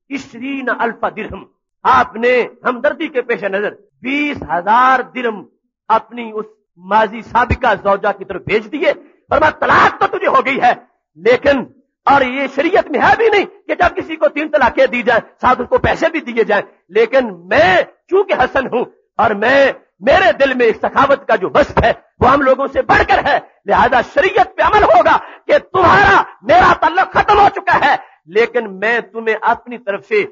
20,000 درہم, آپ نے ہمدردی کے پیش نظر 20,000 درہم اپنی اس ماضی سابقہ زوجہ کی طرف بھیج دیے. فرمایا طلاق تو تجھے ہو گئی ہے, لیکن اور یہ شریعت میں ہے بھی نہیں کہ جب کسی کو 3 طلاقیں دی جائیں ساتھ اس کو پیسے بھی دیے جائیں, لیکن میں چونکہ حسن ہوں اور میرے دل میں ایک سخاوت کا جو وصف ہے وہ ہم لوگوں سے بڑھ کر ہے, لہذا شریعت پہ عمل ہوگا کہ تمہارا میرا تعلق ختم ہو چکا ہے, لیکن میں تمہیں اپنی طرف سے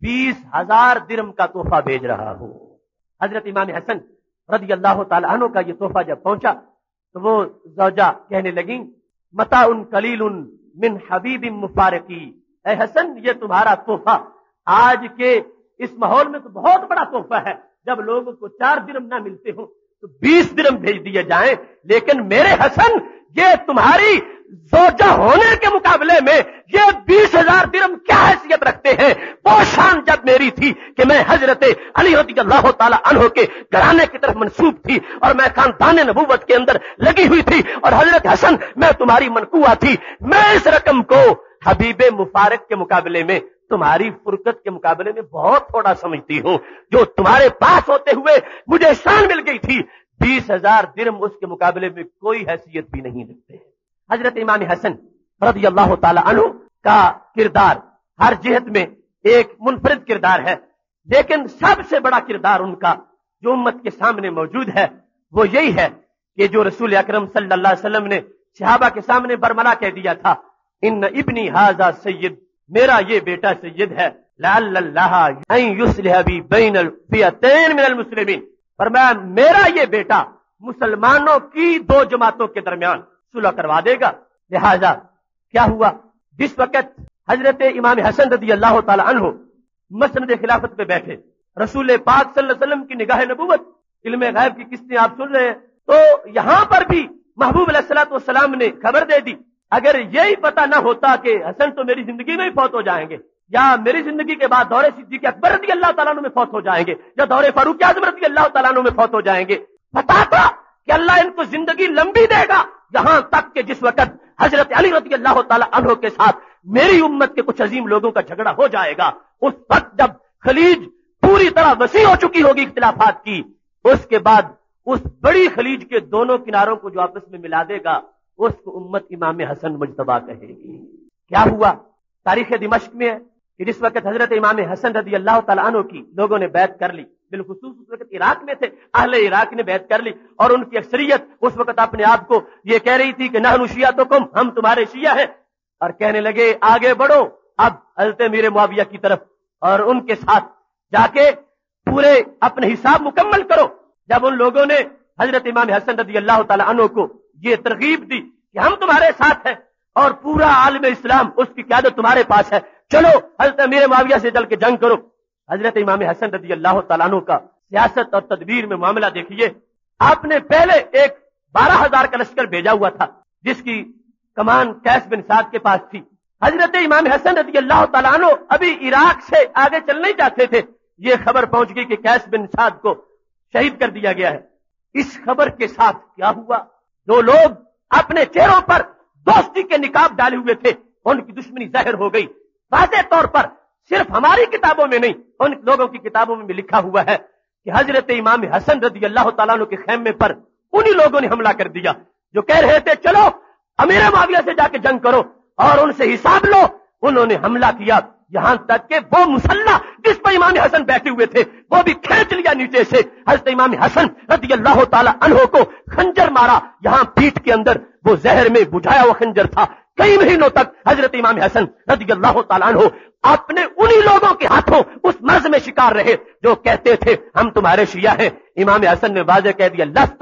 20,000 درہم کا تحفہ بھیج رہا ہوں. حضرت امام حسن رضی اللہ تعالی عنہ کا یہ تحفہ جب پہنچا تو وہ زوجہ کہنے لگیں متاع قلیل من حبیب مفارقی, اے حسن یہ تمہارا تحفہ آج کے اس ماحول میں تو بہت بڑا تحفہ ہے. جب لوگوں کو 4 درہم نہ ملتے ہوں تو 20 درہم بھیج دیے جائیں, لیکن میرے حسن یہ تمہاری زوجہ ہونے کے مقابلے میں یہ 20,000 درہم کیا حیثیت رکھتے ہیں. وہ شان جب میری تھی کہ میں حضرت علی رضی اللہ تعالی عنہ کے گھرانے کی طرف منسوب تھی اور میں خاندان نبوت کے اندر لگی ہوئی تھی, اور حضرت حسن میں تمہاری منقوہ تھی, میں اس رقم کو حبیب مفارق کے مقابلے میں تمہاری فرقت کے مقابلے میں بہت تھوڑا سمجھتی ہوں. جو تمہارے پاس ہوتے ہوئے مجھے شان مل گئی تھی 20,000 درم اس کے مقابلے میں کوئی حیثیت بھی نہیں رکھتے. حضرت امام حسن رضی اللہ تعالی عنہ کا کردار ہر جہت میں ایک منفرد کردار ہے، لیکن سب سے بڑا کردار ان کا جو امت کے سامنے موجود ہے وہ یہی ہے کہ جو رسول اکرم صلی اللہ علیہ وسلم نے صحابہ کے سامنے برملا کہہ دیا تھا، ان ابنی ھذا سید، میرا یہ بیٹا سید ہے، لعل اللہ ان یصلح بی بین الفئتین من المسلمین، فرمایا میرا یہ بیٹا مسلمانوں کی دو جماعتوں کے درمیان صلح کروا دے گا. لہذا کیا ہوا، جس وقت حضرت امام حسن رضی اللہ تعالی عنہ مسند خلافت پہ بیٹھے، رسول پاک صلی اللہ علیہ وسلم کی نگاہ نبوت، علم غیب کی قسطیں آپ سن رہے ہیں، تو یہاں پر بھی محبوب علیہ الصلوۃ والسلام نے خبر دے دی. اگر یہی پتہ نہ ہوتا کہ حسن تو میری زندگی میں ہی فوت ہو جائیں گے، یا میری زندگی کے بعد دور صدیق اکبر رضی اللہ تعالیٰ عنہ میں فوت ہو جائیں گے، یا دور فاروق اعظم رضی اللہ تعالیٰ عنہ میں فوت ہو جائیں گے، پتا تھا کہ اللہ ان کو زندگی لمبی دے گا. یہاں تک کہ جس وقت حضرت علی رضی اللہ تعالیٰ عنہ کے ساتھ میری امت کے کچھ عظیم لوگوں کا جھگڑا ہو جائے گا، اس وقت جب خلیج پوری طرح وسیع ہو چکی ہوگی اختلافات کی، اس کے بعد اس بڑی خلیج کے دونوں کناروں کو جو آپس میں ملا دے گا اس کو امت امام حسن مجتبی کہے گی. کیا ہوا، تاریخ دمشق میں ہے کہ جس وقت حضرت امام حسن رضی اللہ تعالیٰ عنہ کی لوگوں نے بیعت کر لی، بالخصوص اس وقت عراق میں تھے، اہل عراق نے بیعت کر لی، اور ان کی اکثریت اس وقت اپنے آپ کو یہ کہہ رہی تھی کہ نحن شیعتکم، ہم تمہارے شیعہ ہیں، اور کہنے لگے آگے بڑھو اب حضرت امیر معاویہ کی طرف اور ان کے ساتھ جا کے پورے اپنے حساب مکمل کرو. جب ان لوگوں نے حضرت امام حسن رضی اللہ تعالیٰ عنہ کو یہ ترغیب دی کہ ہم تمہارے ساتھ ہیں اور پورا عالم اسلام اس کی قیادت تمہارے پاس ہے، چلو حضرت امیر معاویہ سے چل کے جنگ کرو. حضرت امام حسن رضی اللہ تعالیٰ عنہ کا سیاست اور تدبیر میں معاملہ دیکھیے. آپ نے پہلے ایک 12,000 کا لشکر بھیجا ہوا تھا جس کی کمان قیس بن سعد کے پاس تھی. حضرت امام حسن رضی اللہ تعالیٰ عنہ ابھی عراق سے آگے چلنے چاہتے تھے، یہ خبر پہنچ گئی کہ قیس بن سعد کو شہید کر دیا گیا ہے. اس خبر کے ساتھ کیا ہوا، جو لوگ اپنے چہروں پر دوستی کے نقاب ڈالے ہوئے تھے ان کی دشمنی ظاہر ہو گئی. واضح طور پر صرف ہماری کتابوں میں نہیں، ان لوگوں کی کتابوں میں بھی لکھا ہوا ہے کہ حضرت امام حسن رضی اللہ تعالیٰ عنہ کے خیمے پر انہی لوگوں نے حملہ کر دیا جو کہہ رہے تھے چلو امیر معاویہ سے جا کے جنگ کرو اور ان سے حساب لو. انہوں نے حملہ کیا، یہاں تک کہ وہ مسلح جس پر امام حسن بیٹھے ہوئے تھے وہ بھی کھینچ لیا نیچے سے. حضرت امام حسن رضی اللہ تعالی عنہ کو خنجر مارا، یہاں پیٹھ کے اندر وہ زہر میں بجھایا ہوا خنجر تھا. کئی مہینوں تک حضرت امام حسن رضی اللہ تعالی عنہ اپنے انہی لوگوں کے ہاتھوں اس مرض میں شکار رہے جو کہتے تھے ہم تمہارے شیعہ ہیں. امام حسن نے واضح کہہ دیا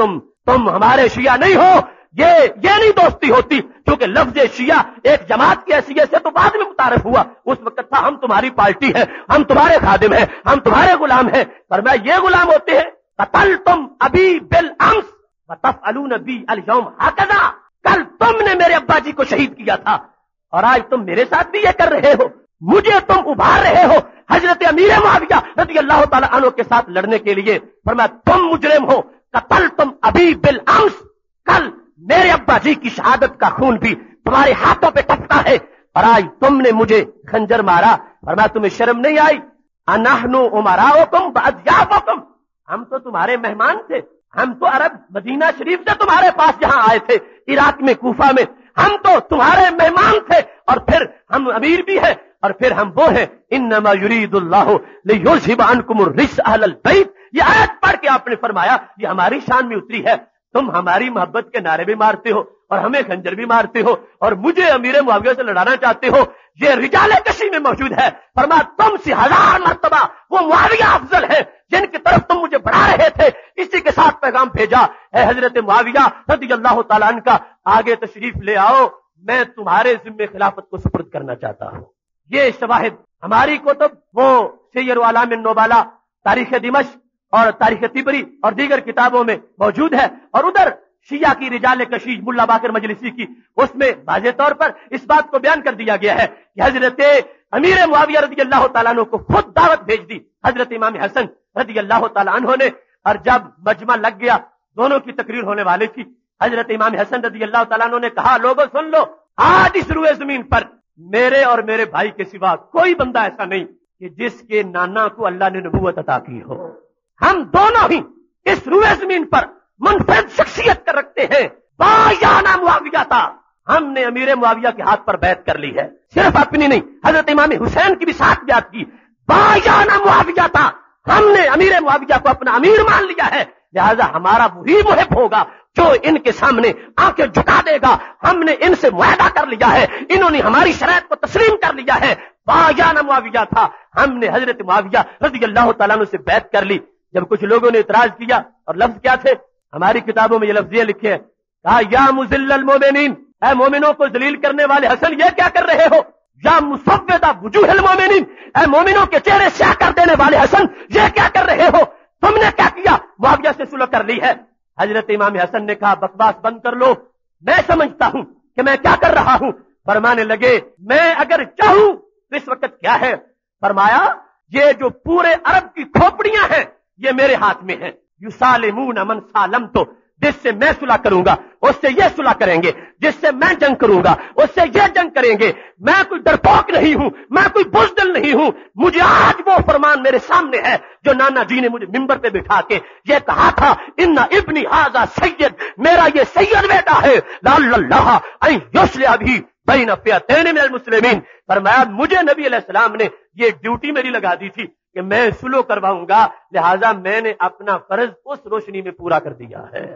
تم ہمارے شیعہ نہیں ہو. یہ نہیں دوستی ہوتی، کیونکہ لفظ شیعہ ایک جماعت کی حیثیت سے تو بعد میں متعارف ہوا، اس وقت تھا ہم تمہاری پارٹی ہے، ہم تمہارے خادم ہیں، ہم تمہارے غلام ہیں. فرمایا یہ غلام ہوتے ہیں قتلتم ابی بالامس وتفعلون بی اليوم هكذا، کل تم نے میرے ابا جی کو شہید کیا تھا اور آج تم میرے ساتھ بھی یہ کر رہے ہو، مجھے تم ابھار رہے ہو حضرت امیر معاویہ رضی اللہ تعالی عنہ کے ساتھ لڑنے کے لیے. فرمایا تم مجرم ہو، قتلتم ابی بالامس، کل میرے ابا جی کی شہادت کا خون بھی تمہارے ہاتھوں پہ ٹپکا ہے اور آج تم نے مجھے خنجر مارا. فرمایا تمہیں شرم نہیں آئی؟ انحن امراؤکم واضیافکم، ہم تو تمہارے مہمان تھے، ہم تو عرب مدینہ شریف سے تمہارے پاس یہاں آئے تھے، عراق میں کوفہ میں ہم تو تمہارے مہمان تھے، اور پھر ہم امیر بھی ہیں اور پھر ہم وہ ہیں انما یرید اللہ لیذھب عنکم الرجس اہل البیت. یہ آیت پڑھ کے آپ نے فرمایا یہ ہماری شان میں اتری ہے. تم ہماری محبت کے نعرے بھی مارتے ہو اور ہمیں خنجر بھی مارتے ہو اور مجھے امیر معاویہ سے لڑانا چاہتے ہو. یہ رجال کشی میں موجود ہے. فرمایا تم سے 1000 مرتبہ وہ معاویہ افضل ہے جن کی طرف تم مجھے بڑھا رہے تھے. اسی کے ساتھ پیغام بھیجا، اے حضرت معاویہ رضی اللہ تعالیٰ عنہ کا آگے تشریف لے آؤ، میں تمہارے ذمہ خلافت کو سپرد کرنا چاہتا ہوں. یہ شواہد ہماری کتب وہ سیر اعلام النبلاء، تاریخ دمشق اور تاریخ طبری اور دیگر کتابوں میں موجود ہے. اور ادھر شیعہ کی رجال کشی ملا باقر مجلسی کی، اس میں واضح طور پر اس بات کو بیان کر دیا گیا ہے کہ حضرت امیر معاویہ رضی اللہ تعالیٰ عنہ کو خود دعوت بھیج دی حضرت امام حسن رضی اللہ تعالیٰ عنہ نے. اور جب مجمع لگ گیا، دونوں کی تقریر ہونے والی تھی، حضرت امام حسن رضی اللہ تعالیٰ عنہ نے کہا لوگوں سن لو، آج اس روئے زمین پر میرے اور میرے بھائی کے سوا کوئی بندہ ایسا نہیں کہ جس کے نانا کو اللہ نے نبوت عطا کی ہو. ہم دونوں ہی اس روئے زمین پر منفرد شخصیت کر رکھتے ہیں. بایانہ معاویہ تھا, ہم نے امیر معاویہ کے ہاتھ پر بیعت کر لی ہے. صرف اپنی نہیں, حضرت امام حسین کی بھی ساتھ بیعت کی. بایانہ معاویہ تھا, ہم نے امیر معاویہ کو اپنا امیر مان لیا ہے. لہذا ہمارا وہی محب ہوگا جو ان کے سامنے آنکھیں جھکا دے گا. ہم نے ان سے معاہدہ کر لیا ہے, انہوں نے ہماری شرائط کو تسلیم کر لیا ہے. بایانہ معاویہ تھا, ہم نے حضرت معاویہ رضی اللہ تعالیٰ عنہ سے بیعت کر لی. جب کچھ لوگوں نے اعتراض کیا, اور لفظ کیا تھے, ہماری کتابوں میں یہ لفظ لکھے ہیں, کہا یا مذل المومنین, اے مومنوں کو ذلیل کرنے والے حسن یہ کیا کر رہے ہو. یا مسودہ وجوہ المومنین, اے مومنوں کے چہرے سیاہ کر دینے والے حسن یہ کیا کر رہے ہو, تم نے کیا کیا, معاویہ سے صلح کر لی ہے. حضرت امام حسن نے کہا بکواس بند کر لو, میں سمجھتا ہوں کہ میں کیا کر رہا ہوں. فرمانے لگے میں اگر چاہوں تو اس وقت کیا ہے. فرمایا یہ جو پورے عرب کی کھوپڑیاں ہیں یہ میرے ہاتھ میں ہیں. یسالمون من سالمت, جس سے میں صلح کروں گا اس سے یہ صلح کریں گے, جس سے میں جنگ کروں گا اس سے یہ جنگ کریں گے. میں کوئی ڈرپوک نہیں ہوں, میں کوئی بزدل نہیں ہوں. مجھے آج وہ فرمان میرے سامنے ہے جو نانا جی نے مجھے ممبر پہ بٹھا کے یہ کہا تھا, ان ابنی ھذا سید, میرا یہ سید بیٹا ہے, لعل اللہ ان یصلح بھی بین فئتین من المسلمین. فرمایا مجھے نبی علیہ السلام نے یہ ڈیوٹی میری لگا دی تھی کہ میں صلح کرواؤں گا, لہذا میں نے اپنا فرض اس روشنی میں پورا کر دیا ہے.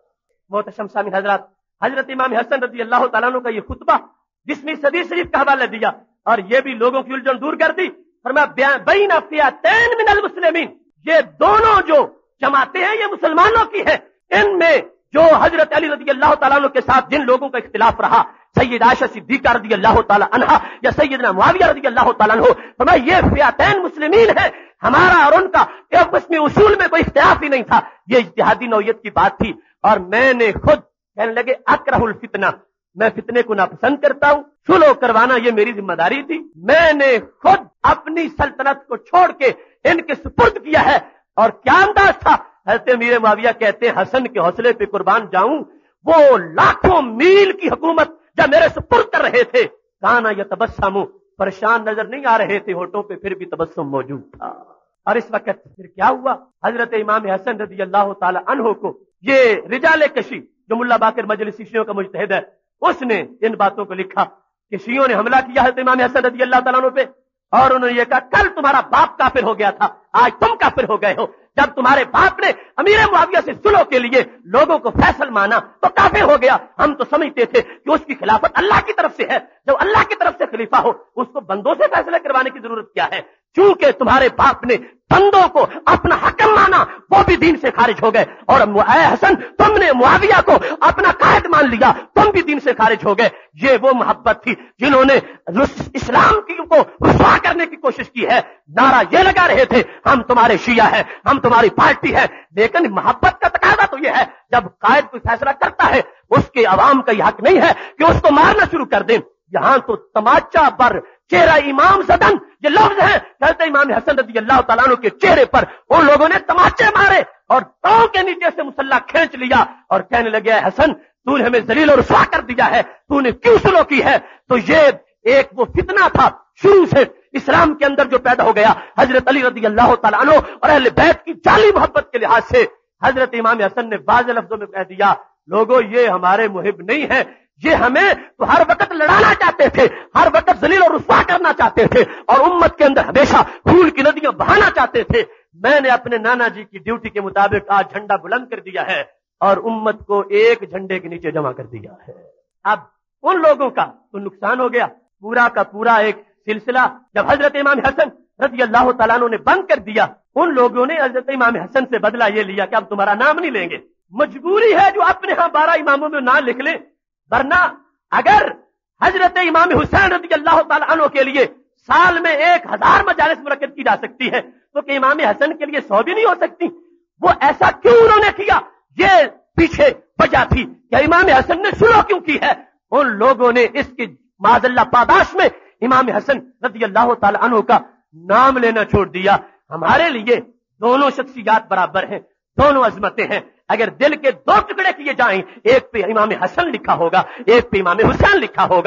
محترم سامعین حضرات, حضرت امام حسن رضی اللہ تعالیٰ عنہ کا یہ خطبہ جس میں صدی شریف کا حوالہ دیا اور یہ بھی لوگوں کی الجھن دور کر دی. فرمایا بین فئتین من المسلمین, یہ دونوں جو جماعتیں ہیں یہ مسلمانوں کی ہیں. ان میں جو حضرت علی رضی اللہ تعالیٰ عنہ کے ساتھ جن لوگوں کا اختلاف رہا, سید عائشہ صدیقہ رضی اللہ تعالیٰ عنہا یا سیدنا معاویہ رضی اللہ تعالیٰ عنہ, فرمایا یہ فئتین مسلمین ہیں, ہمارا اور ان کا اس میں اصول میں کوئی اختلاف ہی نہیں تھا. یہ اجتہادی نوعیت کی بات تھی. اور میں نے خود کہنے لگے اکرہ الفتنہ, میں فتنے کو ناپسند کرتا ہوں, صلح کروانا یہ میری ذمہ داری تھی. میں نے خود اپنی سلطنت کو چھوڑ کے ان کے سپرد کیا ہے. اور کیا انداز تھا, حضرت امیر معاویہ کہتے ہیں حسن کے حوصلے پہ قربان جاؤں, وہ لاکھوں میل کی حکومت جب میرے سپرد کر رہے تھے, کانا یتبسم, پریشان نظر نہیں آ رہے تھے ہونٹوں پہ, پھر بھی تبسم موجود تھا. اور اس وقت پھر کیا ہوا, حضرت امام حسن رضی اللہ تعالی عنہ کو یہ رجال کشی جو ملا باقر مجلسی شیعوں کا مجتہد ہے, اس نے ان باتوں کو لکھا کہ شیعوں نے حملہ کیا حضرت امام حسن رضی اللہ تعالیٰ عنہ پہ, اور انہوں نے یہ کہا کل تمہارا باپ کافر ہو گیا تھا, آج تم کافر ہو گئے ہو. جب تمہارے باپ نے امیر معاویہ سے صلح کے لیے لوگوں کو فیصل مانا تو کافر ہو گیا. ہم تو سمجھتے تھے کہ اس کی خلافت اللہ کی طرف سے ہے, جب اللہ کی طرف سے خلیفہ ہو اس کو بندوں سے فیصلہ کروانے کی ضرورت کیا ہے. چونکہ تمہارے باپ نے بندوں کو اپنا حکم مانا وہ بھی دین سے خارج ہو گئے, اور اے حسن تم نے معاویہ کو اپنا قائد مان لیا, تم بھی دین سے خارج ہو گئے. یہ وہ محبت تھی جنہوں نے اسلام کو رسوا کرنے کی کوشش کی ہے. نعرہ یہ لگا رہے تھے ہم تمہارے شیعہ ہیں, ہم تمہاری پارٹی ہے, لیکن محبت کا تقاضا تو یہ ہے جب قائد کوئی فیصلہ کرتا ہے اس کے عوام کا یہ حق نہیں ہے کہ اس کو مارنا شروع کر دیں. یہاں تو تماچا پر چہرہ امام زدن یہ لفظ ہے, کہتے امام حسن رضی اللہ تعالیٰ عنہ کے چہرے پر ان لوگوں نے تماچے مارے اور پاؤں کے نیچے سے مسلح کھینچ لیا اور کہنے لگے حسن تو نے ہمیں ذلیل اور رسوا کر دیا ہے, تو نے کیوں صلح کی ہے. تو یہ ایک وہ فتنہ تھا شروع سے اسلام کے اندر جو پیدا ہو گیا. حضرت علی رضی اللہ تعالیٰ عنہ اور اہل بیت کی جعلی محبت کے لحاظ سے حضرت امام حسن نے واضح لفظوں میں کہہ دیا لوگوں یہ ہمارے محب نہیں ہے, یہ ہمیں تو ہر وقت لڑانا چاہتے تھے, ہر وقت ذلیل اور رسوا کرنا چاہتے تھے, اور امت کے اندر ہمیشہ خون کی ندیاں بہانا چاہتے تھے. میں نے اپنے نانا جی کی ڈیوٹی کے مطابق آج جھنڈا بلند کر دیا ہے اور امت کو ایک جھنڈے کے نیچے جمع کر دیا ہے. اب ان لوگوں کا تو نقصان ہو گیا, پورا کا پورا ایک سلسلہ جب حضرت امام حسن رضی اللہ تعالیٰ عنہ نے بند کر دیا, ان لوگوں نے حضرت امام حسن سے بدلہ یہ لیا کہ اب تمہارا نام نہیں لیں گے. مجبوری ہے جو اپنے ہاں 12 اماموں میں نام لکھ لیں, ورنہ اگر حضرت امام حسین رضی اللہ تعالیٰ عنہ کے لیے سال میں 1000 مجالس منعقد کی جا سکتی ہے تو کہ امام حسن کے لیے 100 بھی نہیں ہو سکتی. وہ ایسا کیوں انہوں نے کیا, یہ پیچھے وجہ تھی کہ امام حسن نے صلح کیوں کی ہے. ان لوگوں نے اس کی معاذ اللہ پاداش میں امام حسن رضی اللہ تعالیٰ عنہ کا نام لینا چھوڑ دیا. ہمارے لیے دونوں شخصیات برابر ہیں, دونوں عظمتیں ہیں. اگر دل کے 2 ٹکڑے کیے جائیں, ایک پہ امام حسن لکھا ہوگا, ایک پہ امام حسین لکھا ہوگا.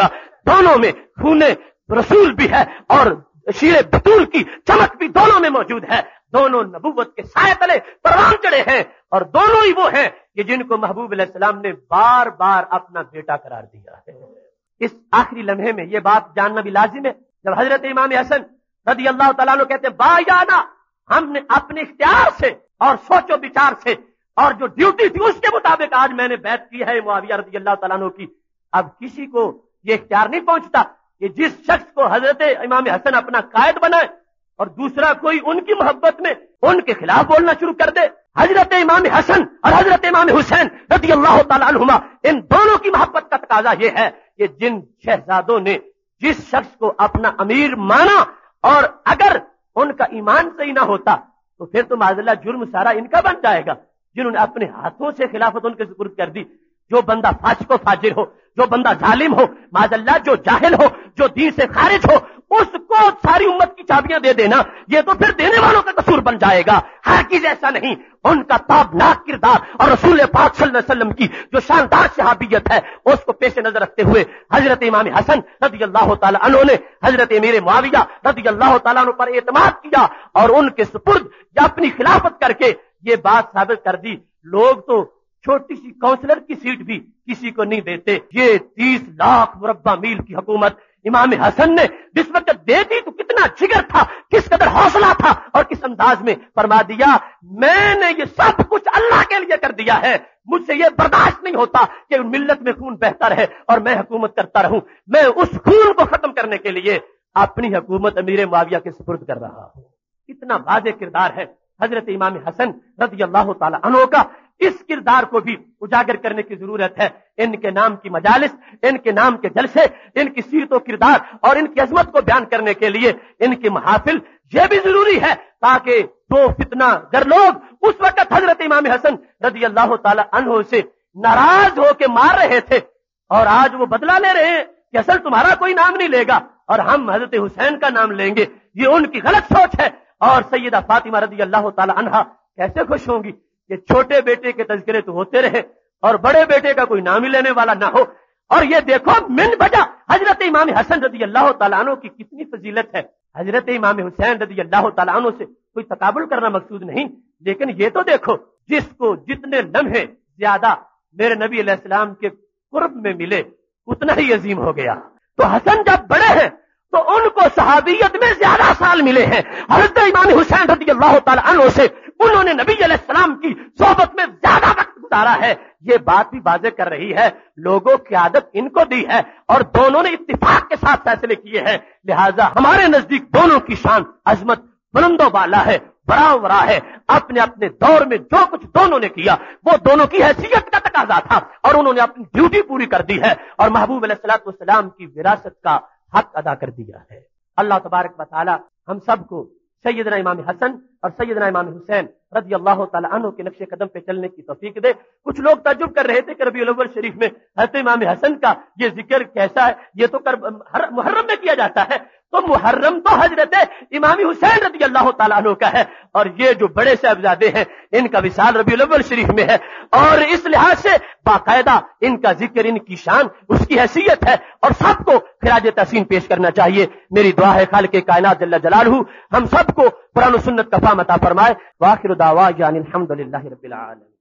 دونوں میں خون رسول بھی ہے اور شیر بطول کی چمک بھی دونوں میں موجود ہے. دونوں نبوت کے سائے تلے پروان چڑھے ہیں اور دونوں ہی وہ ہیں کہ جن کو محبوب علیہ السلام نے بار بار اپنا بیٹا قرار دیا ہے. اس آخری لمحے میں یہ بات جاننا بھی لازم ہے. جب حضرت امام حسن رضی اللہ تعالیٰ عنہ کہتے ہیں بایانہ ہم نے اپنے اختیار سے اور سوچ و بچار سے اور جو ڈیوٹی تھی اس کے مطابق آج میں نے بیعت کی ہے معاویہ رضی اللہ تعالیٰ عنہ کی. اب کسی کو یہ اختیار نہیں پہنچتا کہ جس شخص کو حضرت امام حسن اپنا قائد بنائے اور دوسرا کوئی ان کی محبت میں ان کے خلاف بولنا شروع کر دے. حضرت امام حسن اور حضرت امام حسین رضی اللہ تعالیٰ عنہما ان دونوں کی محبت کا تقاضا یہ ہے کہ جن شہزادوں نے جس شخص کو اپنا امیر مانا اور اگر ان کا ایمان صحیح نہ ہوتا تو پھر تو معاذ اللہ جرم سارا ان کا بن جائے گا. جنہوں نے اپنے ہاتھوں سے خلافت ان کے سپرد کر دی. جو بندہ فاسق و فاجر ہو, جو بندہ ظالم ہو, معاذ اللہ جو جاہل ہو, جو دین سے خارج ہو, اس کو ساری امت کی چابیاں دے دینا یہ تو پھر دینے والوں کا قصور بن جائے گا. ہرگز ایسا نہیں. ان کا تابناک کردار اور رسول پاک صلی اللہ علیہ وسلم کی جو شاندار صحابیت ہے اس کو پیش نظر رکھتے ہوئے حضرت امام حسن رضی اللہ تعالی عنہ نے حضرت امیر معاویہ رضی اللہ تعالیٰ عنہ پر اعتماد کیا اور ان کے سپرد یا اپنی خلافت کر کے یہ بات ثابت کر دی. لوگ تو چھوٹی سی کونسلر کی سیٹ بھی کسی کو نہیں دیتے. یہ 30 لاکھ مربع میل کی حکومت امام حسن نے جس وقت دے دی تو کتنا جگر تھا, کس قدر حوصلہ تھا اور کس انداز میں فرما دیا میں نے یہ سب کچھ اللہ کے لیے کر دیا ہے. مجھ سے یہ برداشت نہیں ہوتا کہ ملت میں خون بہتا رہے اور میں حکومت کرتا رہوں. میں اس خون کو ختم کرنے کے لیے اپنی حکومت امیر معاویہ کے سپرد کر رہا ہوں. کتنا واضح کردار ہے حضرت امام حسن رضی اللہ تعالی عنہ کا. اس کردار کو بھی اجاگر کرنے کی ضرورت ہے. ان کے نام کی مجالس, ان کے نام کے جلسے, ان کی سیرت و کردار اور ان کی عظمت کو بیان کرنے کے لیے ان کی محافل یہ بھی ضروری ہے تاکہ دو فتنہ گر لوگ اس وقت حضرت امام حسن رضی اللہ تعالی عنہ سے ناراض ہو کے مار رہے تھے اور آج وہ بدلہ لے رہے ہیں کہ اصل تمہارا کوئی نام نہیں لے گا اور ہم حضرت حسین کا نام لیں گے. یہ ان کی غلط سوچ ہے. اور سیدہ فاطمہ رضی اللہ تعالی عنہا کیسے خوش ہوں گی کہ چھوٹے بیٹے کے تذکرے تو ہوتے رہے اور بڑے بیٹے کا کوئی نام ہی لینے والا نہ ہو. اور یہ دیکھو من بجا حضرت امام حسن رضی اللہ تعالیٰ عنہ کی کتنی فضیلت ہے. حضرت امام حسین رضی اللہ تعالیٰ عنہ سے کوئی تقابل کرنا مقصود نہیں, لیکن یہ تو دیکھو جس کو جتنے لمحے زیادہ میرے نبی علیہ السلام کے قرب میں ملے اتنا ہی عظیم ہو گیا. تو حسن جب بڑے ہیں تو ان کو صحابیت میں زیادہ سال ملے ہیں. حضرت امام حسین رضی اللہ تعالیٰ عنہ سے انہوں نے نبی علیہ السلام کی صحبت میں زیادہ وقت گزارا ہے. یہ بات بھی واضح کر رہی ہے لوگوں کی عادت ان کو دی ہے اور دونوں نے اتفاق کے ساتھ فیصلے کیے ہیں. لہذا ہمارے نزدیک دونوں کی شان عظمت بلند و بالا ہے, بڑا ورا ہے. اپنے اپنے دور میں جو کچھ دونوں نے کیا وہ دونوں کی حیثیت کا تقاضا تھا اور انہوں نے اپنی ڈیوٹی پوری کر دی ہے اور محبوب علیہ الصلوۃ والسلام کی وراثت کا حق ادا کر دیا ہے. اللہ تبارک و تعالی ہم سب کو سیدنا امام حسن اور سیدنا امام حسین رضی اللہ تعالی عنہ کے نقش قدم پہ چلنے کی توفیق دے. کچھ لوگ تعجب کر رہے تھے کہ ربیع الاول شریف میں حضرت امام حسن کا یہ ذکر کیسا ہے, یہ تو محرم میں کیا جاتا ہے. تو محرم تو حضرت امام حسین رضی اللہ تعالیٰ عنہ کا ہے اور یہ جو بڑے صاحبزادے ہیں ان کا وصال ربیع الاول شریف میں ہے اور اس لحاظ سے باقاعدہ ان کا ذکر, ان کی شان, اس کی حیثیت ہے اور سب کو خراج تحسین پیش کرنا چاہیے. میری دعا ہے خالق کائنات جل جلالہ ہم سب کو قرآن و سنت کا فہم عطا فرمائے. وآخر دعوانا الحمدللہ رب العالمین.